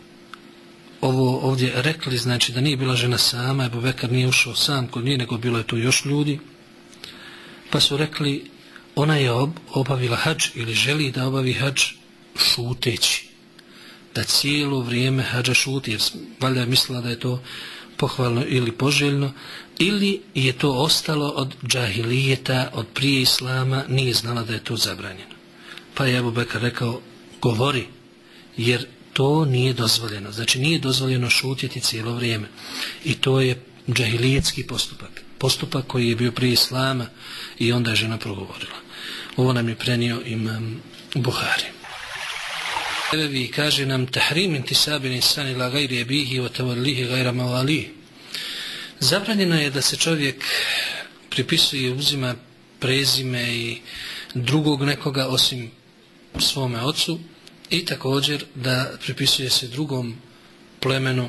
znači da nije bila žena sama, Abu Bakr nije ušao sam kod nje, nego bilo je tu još ljudi. Pa su rekli, ona je obavila hadž ili želi da obavi hadž šuteći. Da cijelo vrijeme hadža šuti, jer valjda je mislila da je to pohvalno ili poželjno, ili je to ostalo od džahilijeta, od prije islama, nije znala da je to zabranjeno. Pa je Abu Bakr rekao, govori, jer to nije dozvoljeno. Znači nije dozvoljeno šutjeti cijelo vrijeme. I to je džahilijetski postupak. Postupak koji je bio prije islama i onda je žena progovorila. Ovo nam je prenio imam Buhari. Evevi kaže nam: "Tahrim intisabi insani la gajri abihi wa tawallihi gajra mawalihi." Zabranjeno je da se čovjek pripisuje i uzima prezime i drugog nekoga osim svome ocu, i također da pripisuje se drugom plemenu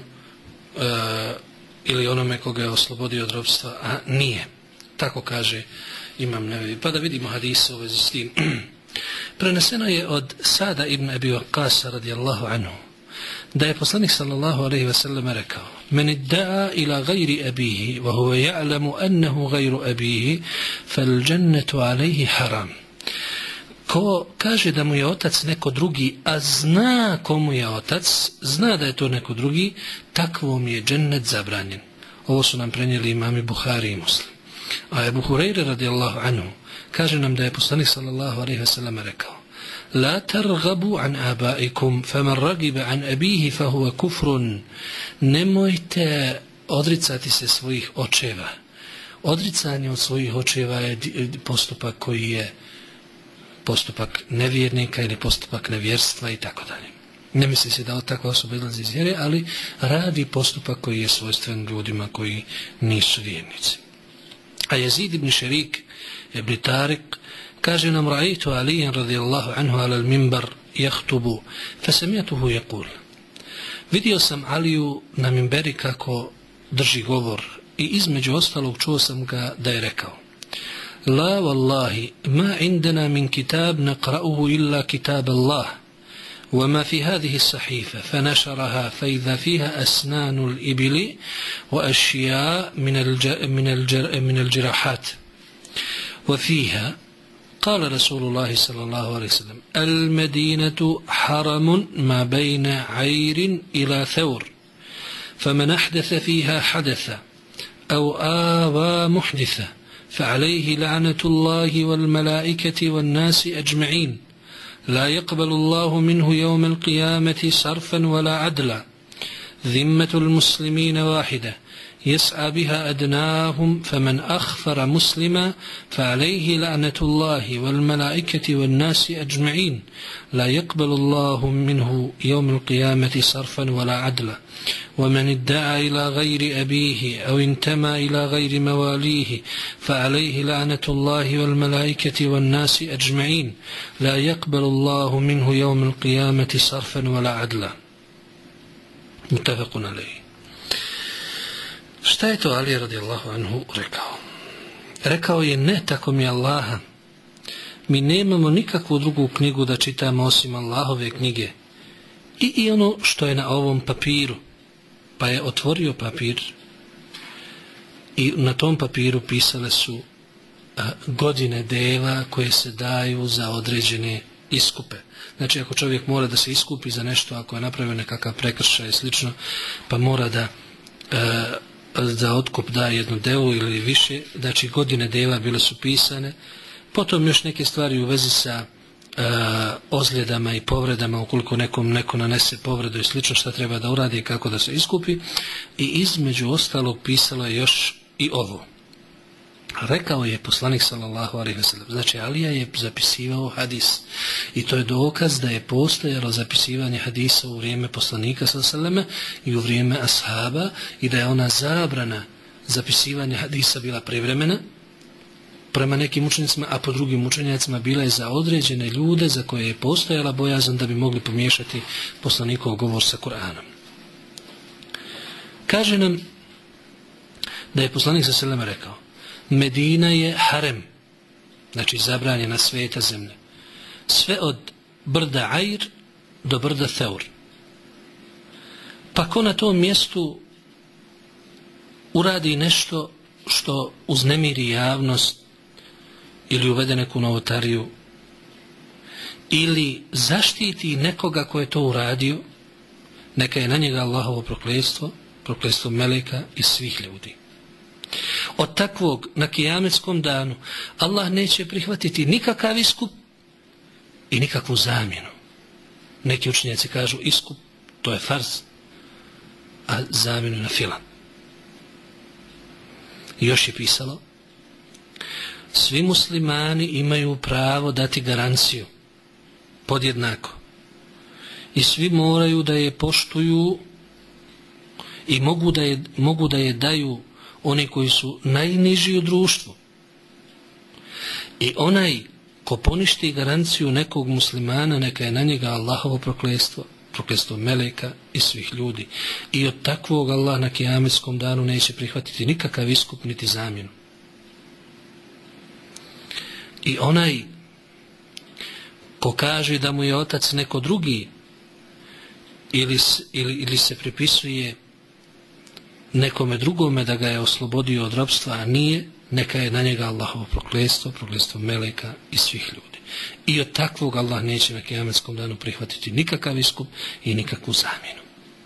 ili onome koga je oslobodio od ropstva, a nije. Tako kaže imam Nevevi. Pa da vidimo hadise u vezi s tim. Preneseno je od Sada ibn Abi Waqqasa radijallahu anhu da je poslanik sallallahu alejhi ve sellem rekao: "Men idda'a ila gajri abihi wa huwa ya'lamu annahu gajru abihi fal jannatu alayhi haram." Ko kaže da mu je otac neko drugi, a zna komu je otac, zna da je to neko drugi, takvom je džennet zabranjen. Ovo su nam prenijeli imami Buhari i Muslim. A Ebu Hureyre radijallahu anhu kaže nam da je poslanik sallallahu alejhi ve sellem rekao: "La targhabu an abaikum faman ragiba an abihi fa huwa kufrun." Nemojte odricati se svojih očeva. Odricanje od svojih očeva je postupak koji je postupak nevjernika ili postupak nevjerstva i tako dalje. Ne misli se da od takva osoba izlazi iz vjere, ali radi postupak koji je svojstven ljudima koji nisu vjernici. A Yazid ibn Šerik ibn Tarik kaže nam: "Ra'aytu Aliyan radijallahu anhu ala al-minbar yakhtubu fasami'tuhu yaqul." Vidio sam Aliju na minberi kako drži govor i između ostalog čuo sam ga da je rekao: "La wallahi ma indana min kitab naqra'uhu illa kitab Allah وما في هذه الصحيفة فنشرها فإذا فيها أسنان الإبل وأشياء من الجراحات وفيها قال رسول الله صلى الله عليه وسلم: المدينة حرم ما بين عير إلى ثور فمن أحدث فيها حدث أو آوى محدثة فعليه لعنة الله والملائكة والناس أجمعين لا يقبل الله منه يوم القيامة صرفا ولا عدلا ذمة المسلمين واحدة يسعى بها أدناهم فمن أخفر مسلما فعليه لعنة الله والملائكة والناس أجمعين لا يقبل الله منه يوم القيامة صرفا ولا عدلا ومن ادعى إلى غير أبيه أو انتمى إلى غير مواليه فعليه لعنة الله والملائكة والناس أجمعين لا يقبل الله منه يوم القيامة صرفا ولا عدلا." متفق عليه. Šta je to Ali radijallahu anhu rekao? Rekao je: "Ne, tako mi Allaha, mi nemamo nikakvu drugu knjigu da čitamo osim Allahove knjige i ono što je na ovom papiru." Pa je otvorio papir i na tom papiru pisale su godine dela koje se daju za određene iskupe. Znači ako čovjek mora da se iskupi za nešto, ako je napravio nekakav prekršaj i slično, pa mora da za otkup da jednu devu ili više, znači godine deva bile su pisane, potom još neke stvari u vezi sa ozljedama i povredama, ukoliko neko nanese povredu i slično, šta treba da uradi i kako da se iskupi, i između ostalog pisalo je još i ovo. Rekao je poslanik sallallahu alejhi ve sellem, znači Alija je zapisivao hadis i to je dokaz da je postojalo zapisivanje hadisa u vrijeme poslanika sallallahu alejhi ve selleme i u vrijeme ashaba i da je ona zabrana zapisivanja hadisa bila privremena prema nekim učenicima, a po drugim učenjacima bila je za određene ljude za koje je postojala bojazan da bi mogli pomiješati poslanikov govor sa Kur'anom. Kaže nam da je poslanik sallallahu alejhi ve sellem rekao: Medina je harem, znači zabranjena sveta zemlja, sve od brda Ajr do brda Theur. Pa ko na tom mjestu uradi nešto što uznemiri javnost ili uvede neku novotariju ili zaštiti nekoga ko je to uradio, neka je na njega Allahovo prokletstvo, prokletstvo meleka i svih ljudi. Od takvog na kijametskom danu Allah neće prihvatiti nikakav iskup i nikakvu zamjenu. Neki učenjaci kažu iskup, to je farz, a zamjenu na filan. I još je pisalo: svi muslimani imaju pravo dati garanciju podjednako i svi moraju da je poštuju i mogu da je daju oni koji su najniži u društvu. I onaj ko poništi garanciju nekog muslimana, neka je na njega Allahovo prokletstvo, prokletstvo meleka i svih ljudi. I od takvog Allah na kijametskom danu neće prihvatiti nikakav iskup niti zamjenu. I onaj ko kaže da mu je otac neko drugi ili se pripisuje nekome drugome da ga je oslobodio od ropstva, a nije, neka je na njega Allahovo prokletstvo, prokletstvo meleka i svih ljudi. I od takvog Allah neće na kijametskom danu prihvatiti nikakav iskup i nikakvu zamjenu.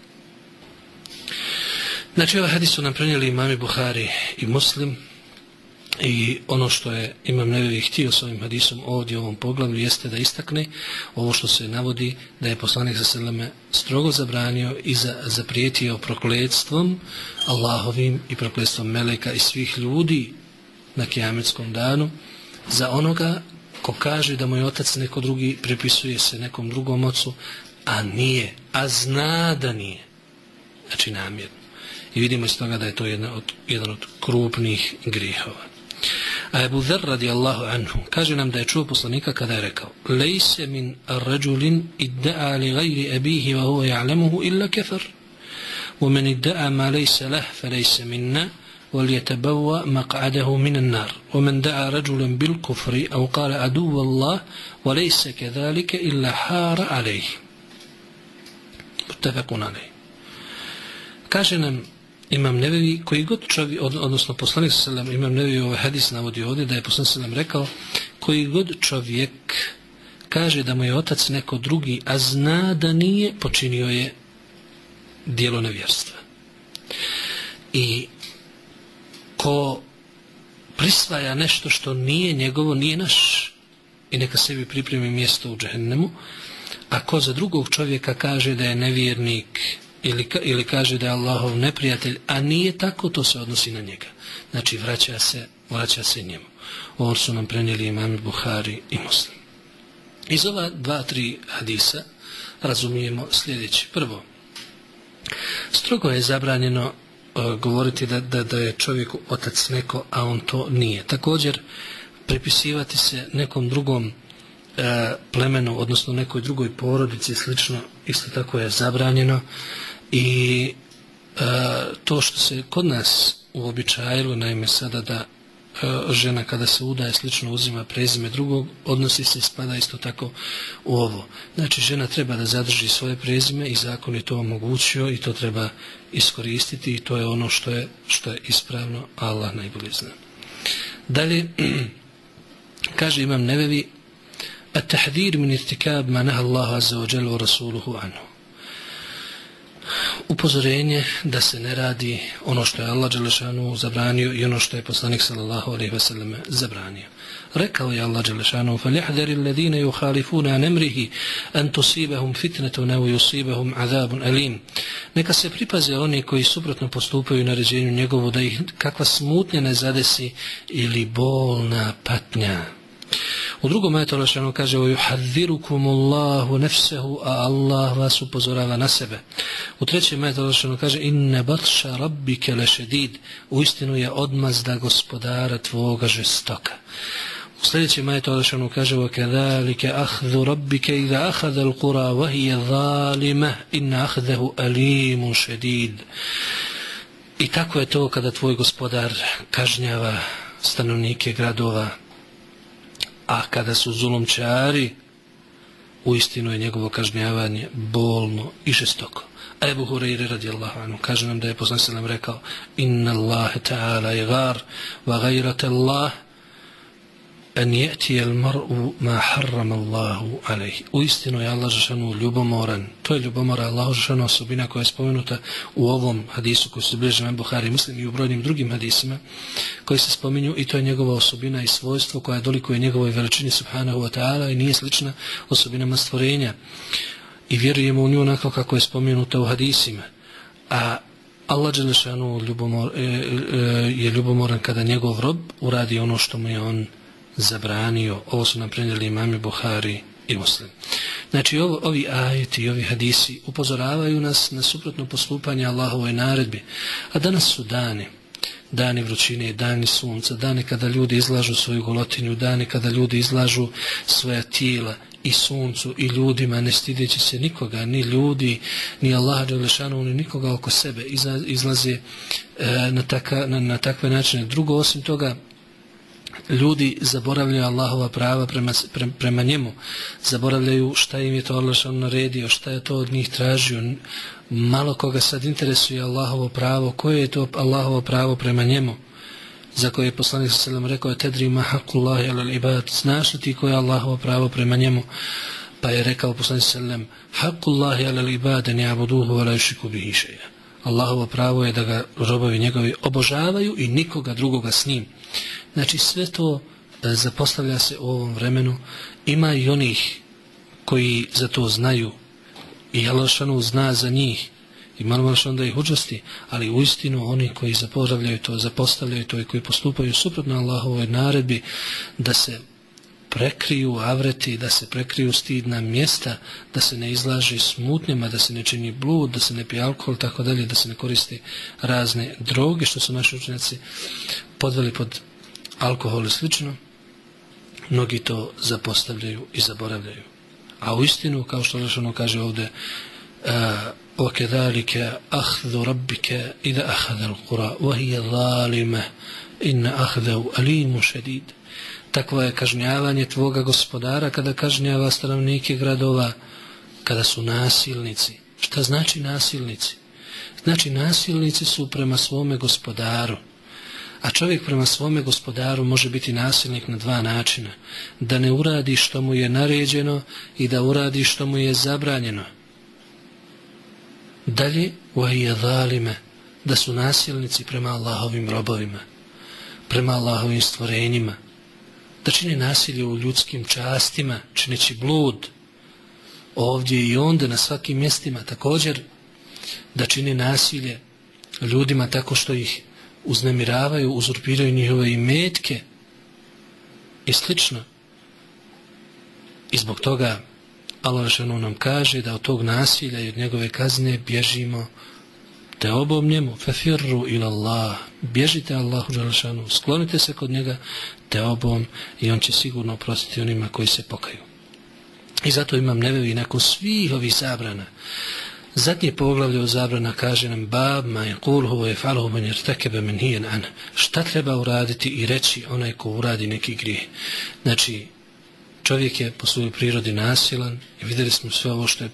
Znači, ovaj hadis su nam prenijeli imami Buhari i Muslim, i ono što je Imam Nevevi htio s ovim hadisom ovdje u ovom poglavlju jeste da istakne ovo što se navodi da je poslanik sallallahu alejhi ve sellem strogo zabranio i zaprijetio prokletstvom Allahovim i prokletstvom meleka i svih ljudi na kijametskom danu za onoga ko kaže da mu je otac neko drugi, pripisuje se nekom drugom ocu, a nije, a zna da nije, znači namjerno. I vidimo iz toga da je to jedan od krupnih grijehova. A Ebu Dher radijallahu anhu kaže nam da je čuo poslanika kada je rekao: lejse min rajulin idda'a li gajri abihi wa huwa ja'lamuhu illa kefar, wa men idda'a ma lejse lah fa lejse minna وَلْيَتَبَوَّ مَقْعَدَهُ مِنَ النَّارِ وَمَنْ دَعَى رَجُلًا بِالْكُفْرِ أَوْ قَالَ عَدُوَّ اللَّهِ وَلَيْسَ كَذَلِكَ إِلَّا حَارَ عَلَيْهِ. Muttafaqun alayh. Kaže nam Imam Nevevi, koji god čovjek, odnosno poslanik sallallahu alejhi ve sellem, Imam Nevevi ovaj hadis navodi ovdje da je poslanik sallallahu alejhi ve sellem rekao: koji god čovjek kaže da mu je otac neko drugi, a zna da nije, počinio je djelo nevjerstva. I ko prisvaja nešto što nije njegovo, nije naš, i neka sebi pripremi mjesto u džehennemu. A ko za drugog čovjeka kaže da je nevjernik ili kaže da je Allahov neprijatelj, a nije tako, to se odnosi na njega. Znači vraća se njemu. Ovo su nam prenijeli imami Buhari i Muslim. Iz ova 2-3 hadisa razumijemo sljedeće. Prvo, strogo je zabranjeno govoriti da je čovjeku otac neko, a on to nije. Također, pripisivati se nekom drugom plemenu, odnosno nekoj drugoj porodici slično, isto tako je zabranjeno. I to što se kod nas uobičajilo, naime sada da žena kada se udaje slično uzima prezime drugog, odnosi se, spada isto tako u ovo. Znači, žena treba da zadrži svoje prezime i zakon je to omogućio i to treba iskoristiti i to je ono što je ispravno, Allah najbolje zna. Dalje, kaže Imam Nevevi: at-tahdhir min irtikab ma naha Allah azza wa jalla wa rasuluhu anhu. upozorenje da se ne radi ono što je Allah dželešanu zabranio i ono što je poslanik sallallahu alejhi ve sellem zabranio. Rekao je Allah dželešanu: "Falyahdhari alladhina yukhalifuna an amrihi an tusibahum fitnatun aw yusibahum adhabun alim." Neka se pripaze oni koji suprotno postupaju naređenju njegovu, da ih kakva smutnja ne zadesi ili bolna patnja. U drugom ajetu Allah kaže: "Yuhadhdhirukum Allahu nafsahu", a Allah vas upozorava na sebe. U trećem ajetu Allah kaže: "Inna batsha rabbika lašadid", uistinu je odmazda gospodara tvoga žestoka. U sljedećem ajetu Allah kaže: "Wakadhalika akhdhu rabbika idha akhadha al-qura wa hiya zalima inna akhdahu alimun shadid." I tako je to kada tvoj gospodar kažnjava stanovnike gradova, a kada su zulumčari, uistinu je njegovo kažnjavanje bolno i žestoko. A Ebu Hurajra radijallahu anhu kaže nam da je poslanik sallallahu alejhi ve sellem rekao: "Inna Allaha ta'ala yaghar wa ghayrata Allah an ya'ti al-mar'u ma harrama Allahu alayhi." Uistinu je Allah dželešanu ljubomoran. To je ljubomora Allahu dželešanu osobina koja je spomenuta u ovom hadisu koji se bilježi Imam Buhari, Muslim i u brojnim drugim hadisima koji se spominju, i to je njegova osobina i svojstvo koja dolikuje njegovoj veličini subhanahu wa ta'ala i nije slična osobinama stvorenja. I vjerujemo u nju onako kako je spomenuta u hadisima. A Allah dželešanu je ljubomoran kada njegov rob uradi ono što mu je on zabranio. Ovo su nam prenijeli imami Buhari i Muslim. Znači ovi ajeti i ovi hadisi upozoravaju nas na suprotno postupanje Allahovoj naredbi. A danas su dani vrućine, dani sunca, dani kada ljudi izlažu svoju golotinju, dani kada ljudi izlažu svoja tijela i suncu i ljudima, ne stideći se nikoga, ni ljudi, ni Allaha dželešanu, ni nikoga oko sebe, izlaze na takve načine. Drugo, osim toga, ljudi zaboravljaju Allahova prava prema njemu, zaboravljaju šta im je to Allah naredio, šta je to od njih tražio. Malo koga sad interesuje Allahovo pravo, koje je to Allahovo pravo prema njemu, za koje je poslanik sallallahu alejhi ve sellem rekao: "Tedri ma haqqullahi alal ibad", znaš li ti koje je Allahovo pravo prema njemu? Pa je rekao poslanik sallallahu alejhi ve sellem: "Haqqullahi alal ibad an ya'buduhu wa la yushriku bihi shay'a." Allahovo pravo je da ga robovi njegovi obožavaju i nikoga drugoga s njim. Znači sve to zapostavlja se u ovom vremenu. Ima i onih koji za to znaju i Allah šanu zna za njih i malo što onda ih učesti, ali uistinu oni koji zapostavljaju to i koji postupaju suprotno Allahovoj naredbi, da se prekriju avreti, da se prekriju stidna mjesta, da se ne izlaži smutnjama, da se ne čini blud, da se ne pije alkohol, tako dalje, da se ne koristi razne droge što su naši učenjaci podveli pod alkohol i slično. Mnogi to zapostavljaju i zaboravljaju. A u istinu, kao što Allah kaže ovdje: وَكَذَلِكَ أَخْذُ رَبِّكَ إِذَا أَخَذَ الْقُرَى وَهِيَ ظَالِمَةٌ إِنَّ أَخْذَهُ أَلِيمٌ شَدِيدٌ. Takvo je kažnjavanje tvoga gospodara kada kažnjava stanovnike gradova, kada su nasilnici. Šta znači nasilnici? Znači nasilnici su prema svome gospodaru. A čovjek prema svome gospodaru može biti nasilnik na dva načina: da ne uradi što mu je naređeno i da uradi što mu je zabranjeno. Dalje, وَهِيَ ظَالِمَ, da su nasilnici prema Allahovim robovima, prema Allahovim stvorenjima, da čine nasilje u ljudskim častima, čineći blud ovdje i onda na svakim mjestima. Također da čine nasilje ljudima tako što ih uznemiravaju, uzurpiraju njihove imetke i slično. I zbog toga Allah dželešanu nam kaže da od tog nasilja i od njegove kazne bježimo te obom njemu. Fafirru ila Allah, bježite Allahu dželešanu, sklonite se kod njega te obom i on će sigurno oprostiti onima koji se pokaju. I zato Imam Nevevi nakon svih ovih zabrana, zadnje poglavlje o zabrana kaže nam: bab ma yaquluhu wa yaf'aluhu man yartakaba manhiyan an. Šta treba uraditi i reći onaj ko uradi neki grijeh? Znači, čovjek je po svojoj prirodi nasilan i vidjeli smo sve ovo što je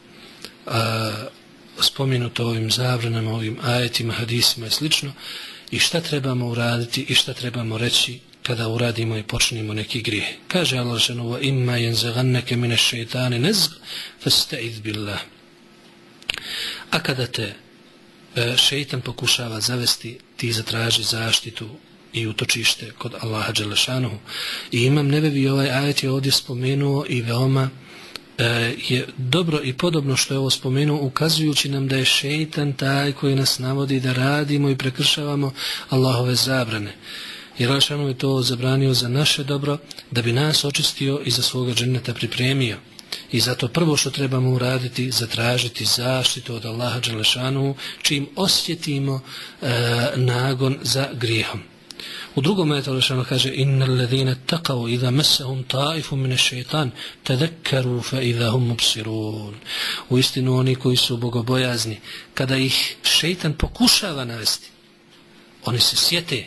spomenuto ovim zabranama, ovim ajetima, hadisima i slično. I šta trebamo uraditi i šta trebamo reći kada uradimo i počnemo neki grijeh? Kaže Allah dželle: "Wa imma yanzaghannaka minash shaytani nazg fasta'idh billah." A kada te šeitan pokušava zavesti, ti zatraži zaštitu i utočište kod Allaha dželešanuhu. I Imam Nevevi ovaj ajet je ovdje spomenuo i veoma je dobro i podobno što je ovo spomenuo, ukazujući nam da je šeitan taj koji nas navodi da radimo i prekršavamo Allahove zabrane. Jer Allah je to zabranio za naše dobro, da bi nas očistio i za svoga dženneta pripremio. I zato prvo što trebamo uraditi, zatražiti zaštitu od Allaha dželešanu, čim osjetimo nagon za grijehom. U drugom ajetu Allah kaže: innal ladhina taqaw idha massahum ta'ifun min ash-shaytan tadhakkaru fa idha hum mubsirun. Uistinu oni koji su bogobojazni, kada ih šejtan pokušava navesti, oni se sjete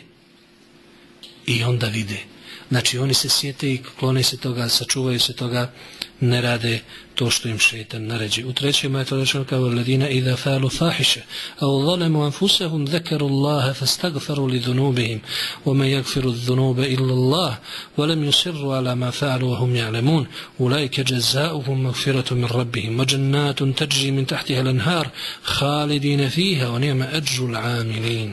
i onda vide. Znači oni se sjete i klone se toga, sačuvaju se toga, ne rade to što im šejtan naređuje. U trećem ajetu Allah kaže: alladina idha fa'alu fahisha aw zalamu anfusahum dhakaru Allaha fastaghfaru li dhunubihim wa man yaghfiru adh-dhunuba illa Allah wa lam yusirru ala ma fa'alu wa hum ya'lamun ulaika jazaohum maghfiratun min rabbihim wa jannatun tajri min tahtiha al-anhar khalidina fiha wa ni'ma ajrul 'amilin.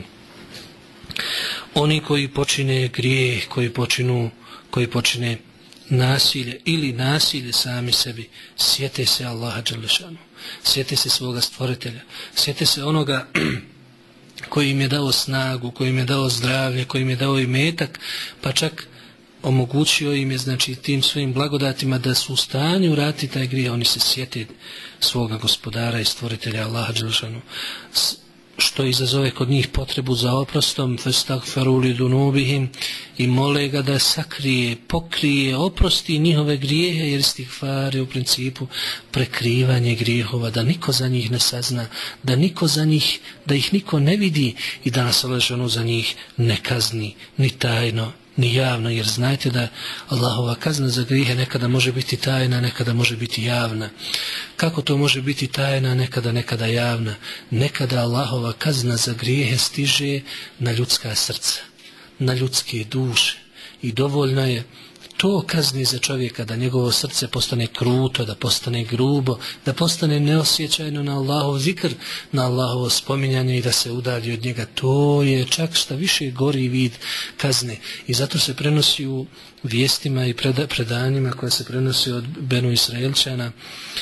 Oni koji počine grijeh, koji počine nasilje ili nasilje sami sebi, sjete se Allaha dželešanu, sjete se svoga stvoritelja, sjete se onoga koji im je dao snagu, koji im je dao zdravlje, koji im je dao imetak, pa čak omogućio im je, znači, tim svojim blagodatima da su u stanju uraditi taj grijeh. Oni se sjete svoga gospodara i stvoritelja Allaha dželešanu, što izazove kod njih potrebu za oprostom, fastaghfaru li dunubihim, i mole ga da sakrije, pokrije, oprosti njihove grijehe, jer istighfar je u principu prekrivanje grijehova, da niko za njih ne sazna, da ih niko ne vidi i da nas Allah za njih ne kazni ni tajno ni javno, jer znajte da Allahova kazna za grijehe nekada može biti tajna, nekada može biti javna. Kako to može biti tajna, nekada javna? Nekada Allahova kazna za grijehe stiže na ljudska srca, na ljudske duše, i dovoljno je to kazni za čovjeka da njegovo srce postane kruto, da postane grubo, da postane neosjećajno na Allahov zikr, na Allahovo spominjanje i da se udalji od njega. To je čak šta više gori vid kazne. I zato se prenosi u vijestima i predanjima koja se prenosi od Benu Israelčana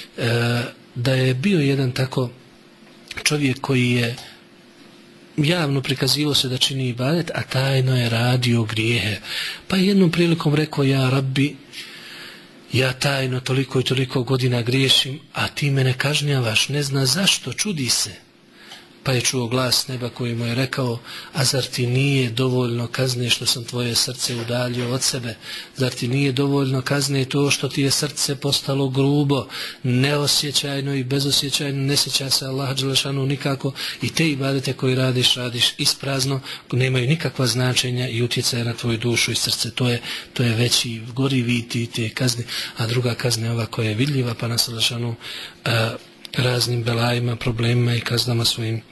da je bio jedan tako čovjek koji je javno prikazivao se da čini ibadet, a tajno je radio grijehe. Pa jednom prilikom rekao: ja Rabbi, ja tajno toliko i toliko godina griješim, a ti me ne kažnjavaš, ne zna zašto, čudi se. Pa je čuo glas neba koji mu je rekao: a zar ti nije dovoljno kazne što sam tvoje srce udaljio od sebe? Zar ti nije dovoljno kazne to što ti je srce postalo grubo, neosjećajno i bezosjećajno, ne sjeća se Allaha dželešanu nikako, i te ibadete koje radiš isprazno, nemaju nikakva značenja i utjecaja na tvoju dušu i srce. To je veći, gori vid te kazne. A druga kazna je ova koja je vidljiva, pa nas dželešanu raznim belajima, problemima i kaznama svojim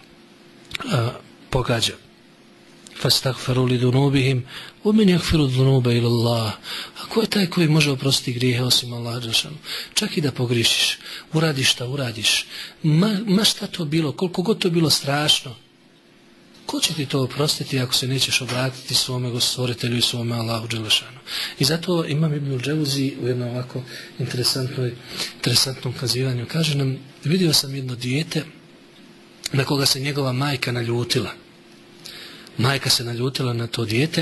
pogađa. Fastaghfaru li dunubihim wa man yaghfiru dhunuba illa Allah. A ko je taj koji može oprostiti grijehe osim Allaha dželešanu? Čak i da pogriješiš, uradiš šta uradiš, ma šta to bilo, koliko god to bilo strašno, ko će ti to oprostiti ako se nećeš obratiti svome stvoritelju i svome Allahu dželešanu? I zato Imam Ibn Džauzi u jednom ovako interesantnom kazivanju kaže nam: vidio sam jedno dijete na koga se njegova majka naljutila. Majka se naljutila na to dijete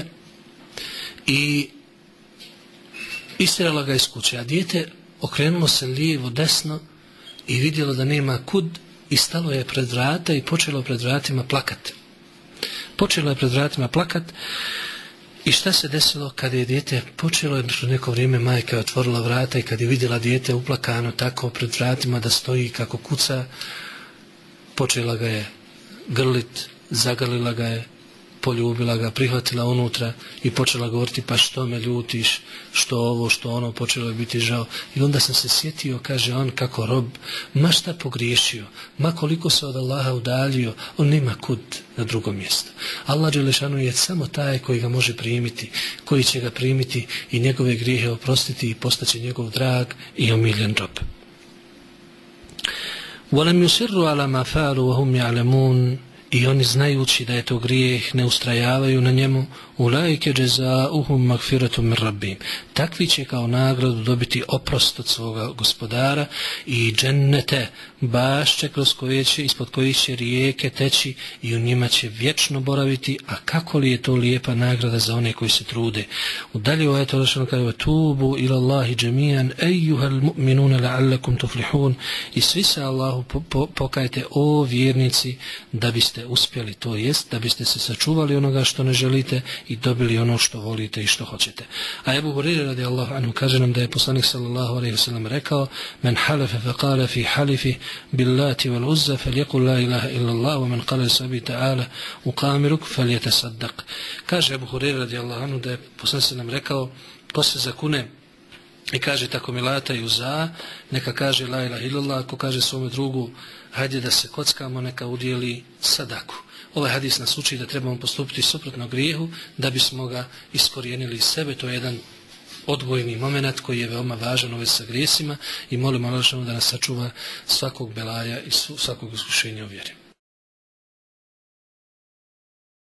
i istjerala ga iz kuće, a dijete okrenulo se lijevo, desno i vidjelo da nema kud i stalo je pred vrata i počelo pred vratima plakati. Počelo je pred vratima plakat. I šta se desilo kada je dijete počelo? Neko vrijeme majka je otvorila vrata i kad je vidjela dijete uplakano tako pred vratima da stoji kako kuca, počela ga je grlit, zagrlila ga je, poljubila ga, prihvatila unutra i počela govoriti: pa što me ljutiš, što ovo, što ono, počelo je biti žao. I onda sam se sjetio, kaže on, kako rob, ma šta pogriješio, ma koliko se od Allaha udaljio, on nema kud na drugo mjesto. Allah dželešanu je samo taj koji ga može primiti, koji će ga primiti i njegove grijehe oprostiti i postaće njegov drag i omiljen rob. وَلَمْ يُسِرُّوا عَلَى مَا فَعَلُوا وَهُمْ يَعْلَمُونَ. I oni znajući da je to grijeh ne ustrajavaju na njemu. Ulaike džezauhum magfiratum min rabbihim. Takvi će kao nagradu dobiti oprost od svoga gospodara i džennete, bašće kroz koje će, ispod kojih će rijeke teći i u njima će vječno boraviti. A kako li je to lijepa nagrada za one koji se trude. U dalje u ajetu Allah kaže: "Tubu ila Allahi džemijan ejuhal mu'minuna la'allakum tuflihun." I svi se Allahu pokajte, o vjernici, da biste uspjeli, to jest da biste se sačuvali onoga što ne želite i dobili ono što volite i što hoćete. A Ebu Hurajra radijallahu anhu kaže nam da je poslanik sallallahu alejhi ve sellem rekao: "Men halafa fa qala fi halifi billati wal uzza falyaqul la ilaha illa Allah wa man qala sabi ta'ala uqamiruk falyatasaddaq." Kaže Ebu Hurajra radijallahu anhu da je poslanik sallallahu rekao: ko se zakune i kaže tako mi Lata i Uza, neka kaže la ilaha illallah, ako kaže svome drugu hajde da se kockamo, neka udjeli sadaku. Ovaj hadis nas uči da trebamo postupiti suprotno grijehu da bismo ga iskorijenili iz sebe. To je jedan odgojni moment koji je veoma važan u vezi sa grijesima i molimo Allah da nas sačuva svakog belaja i svakog iskušenja u vjeri.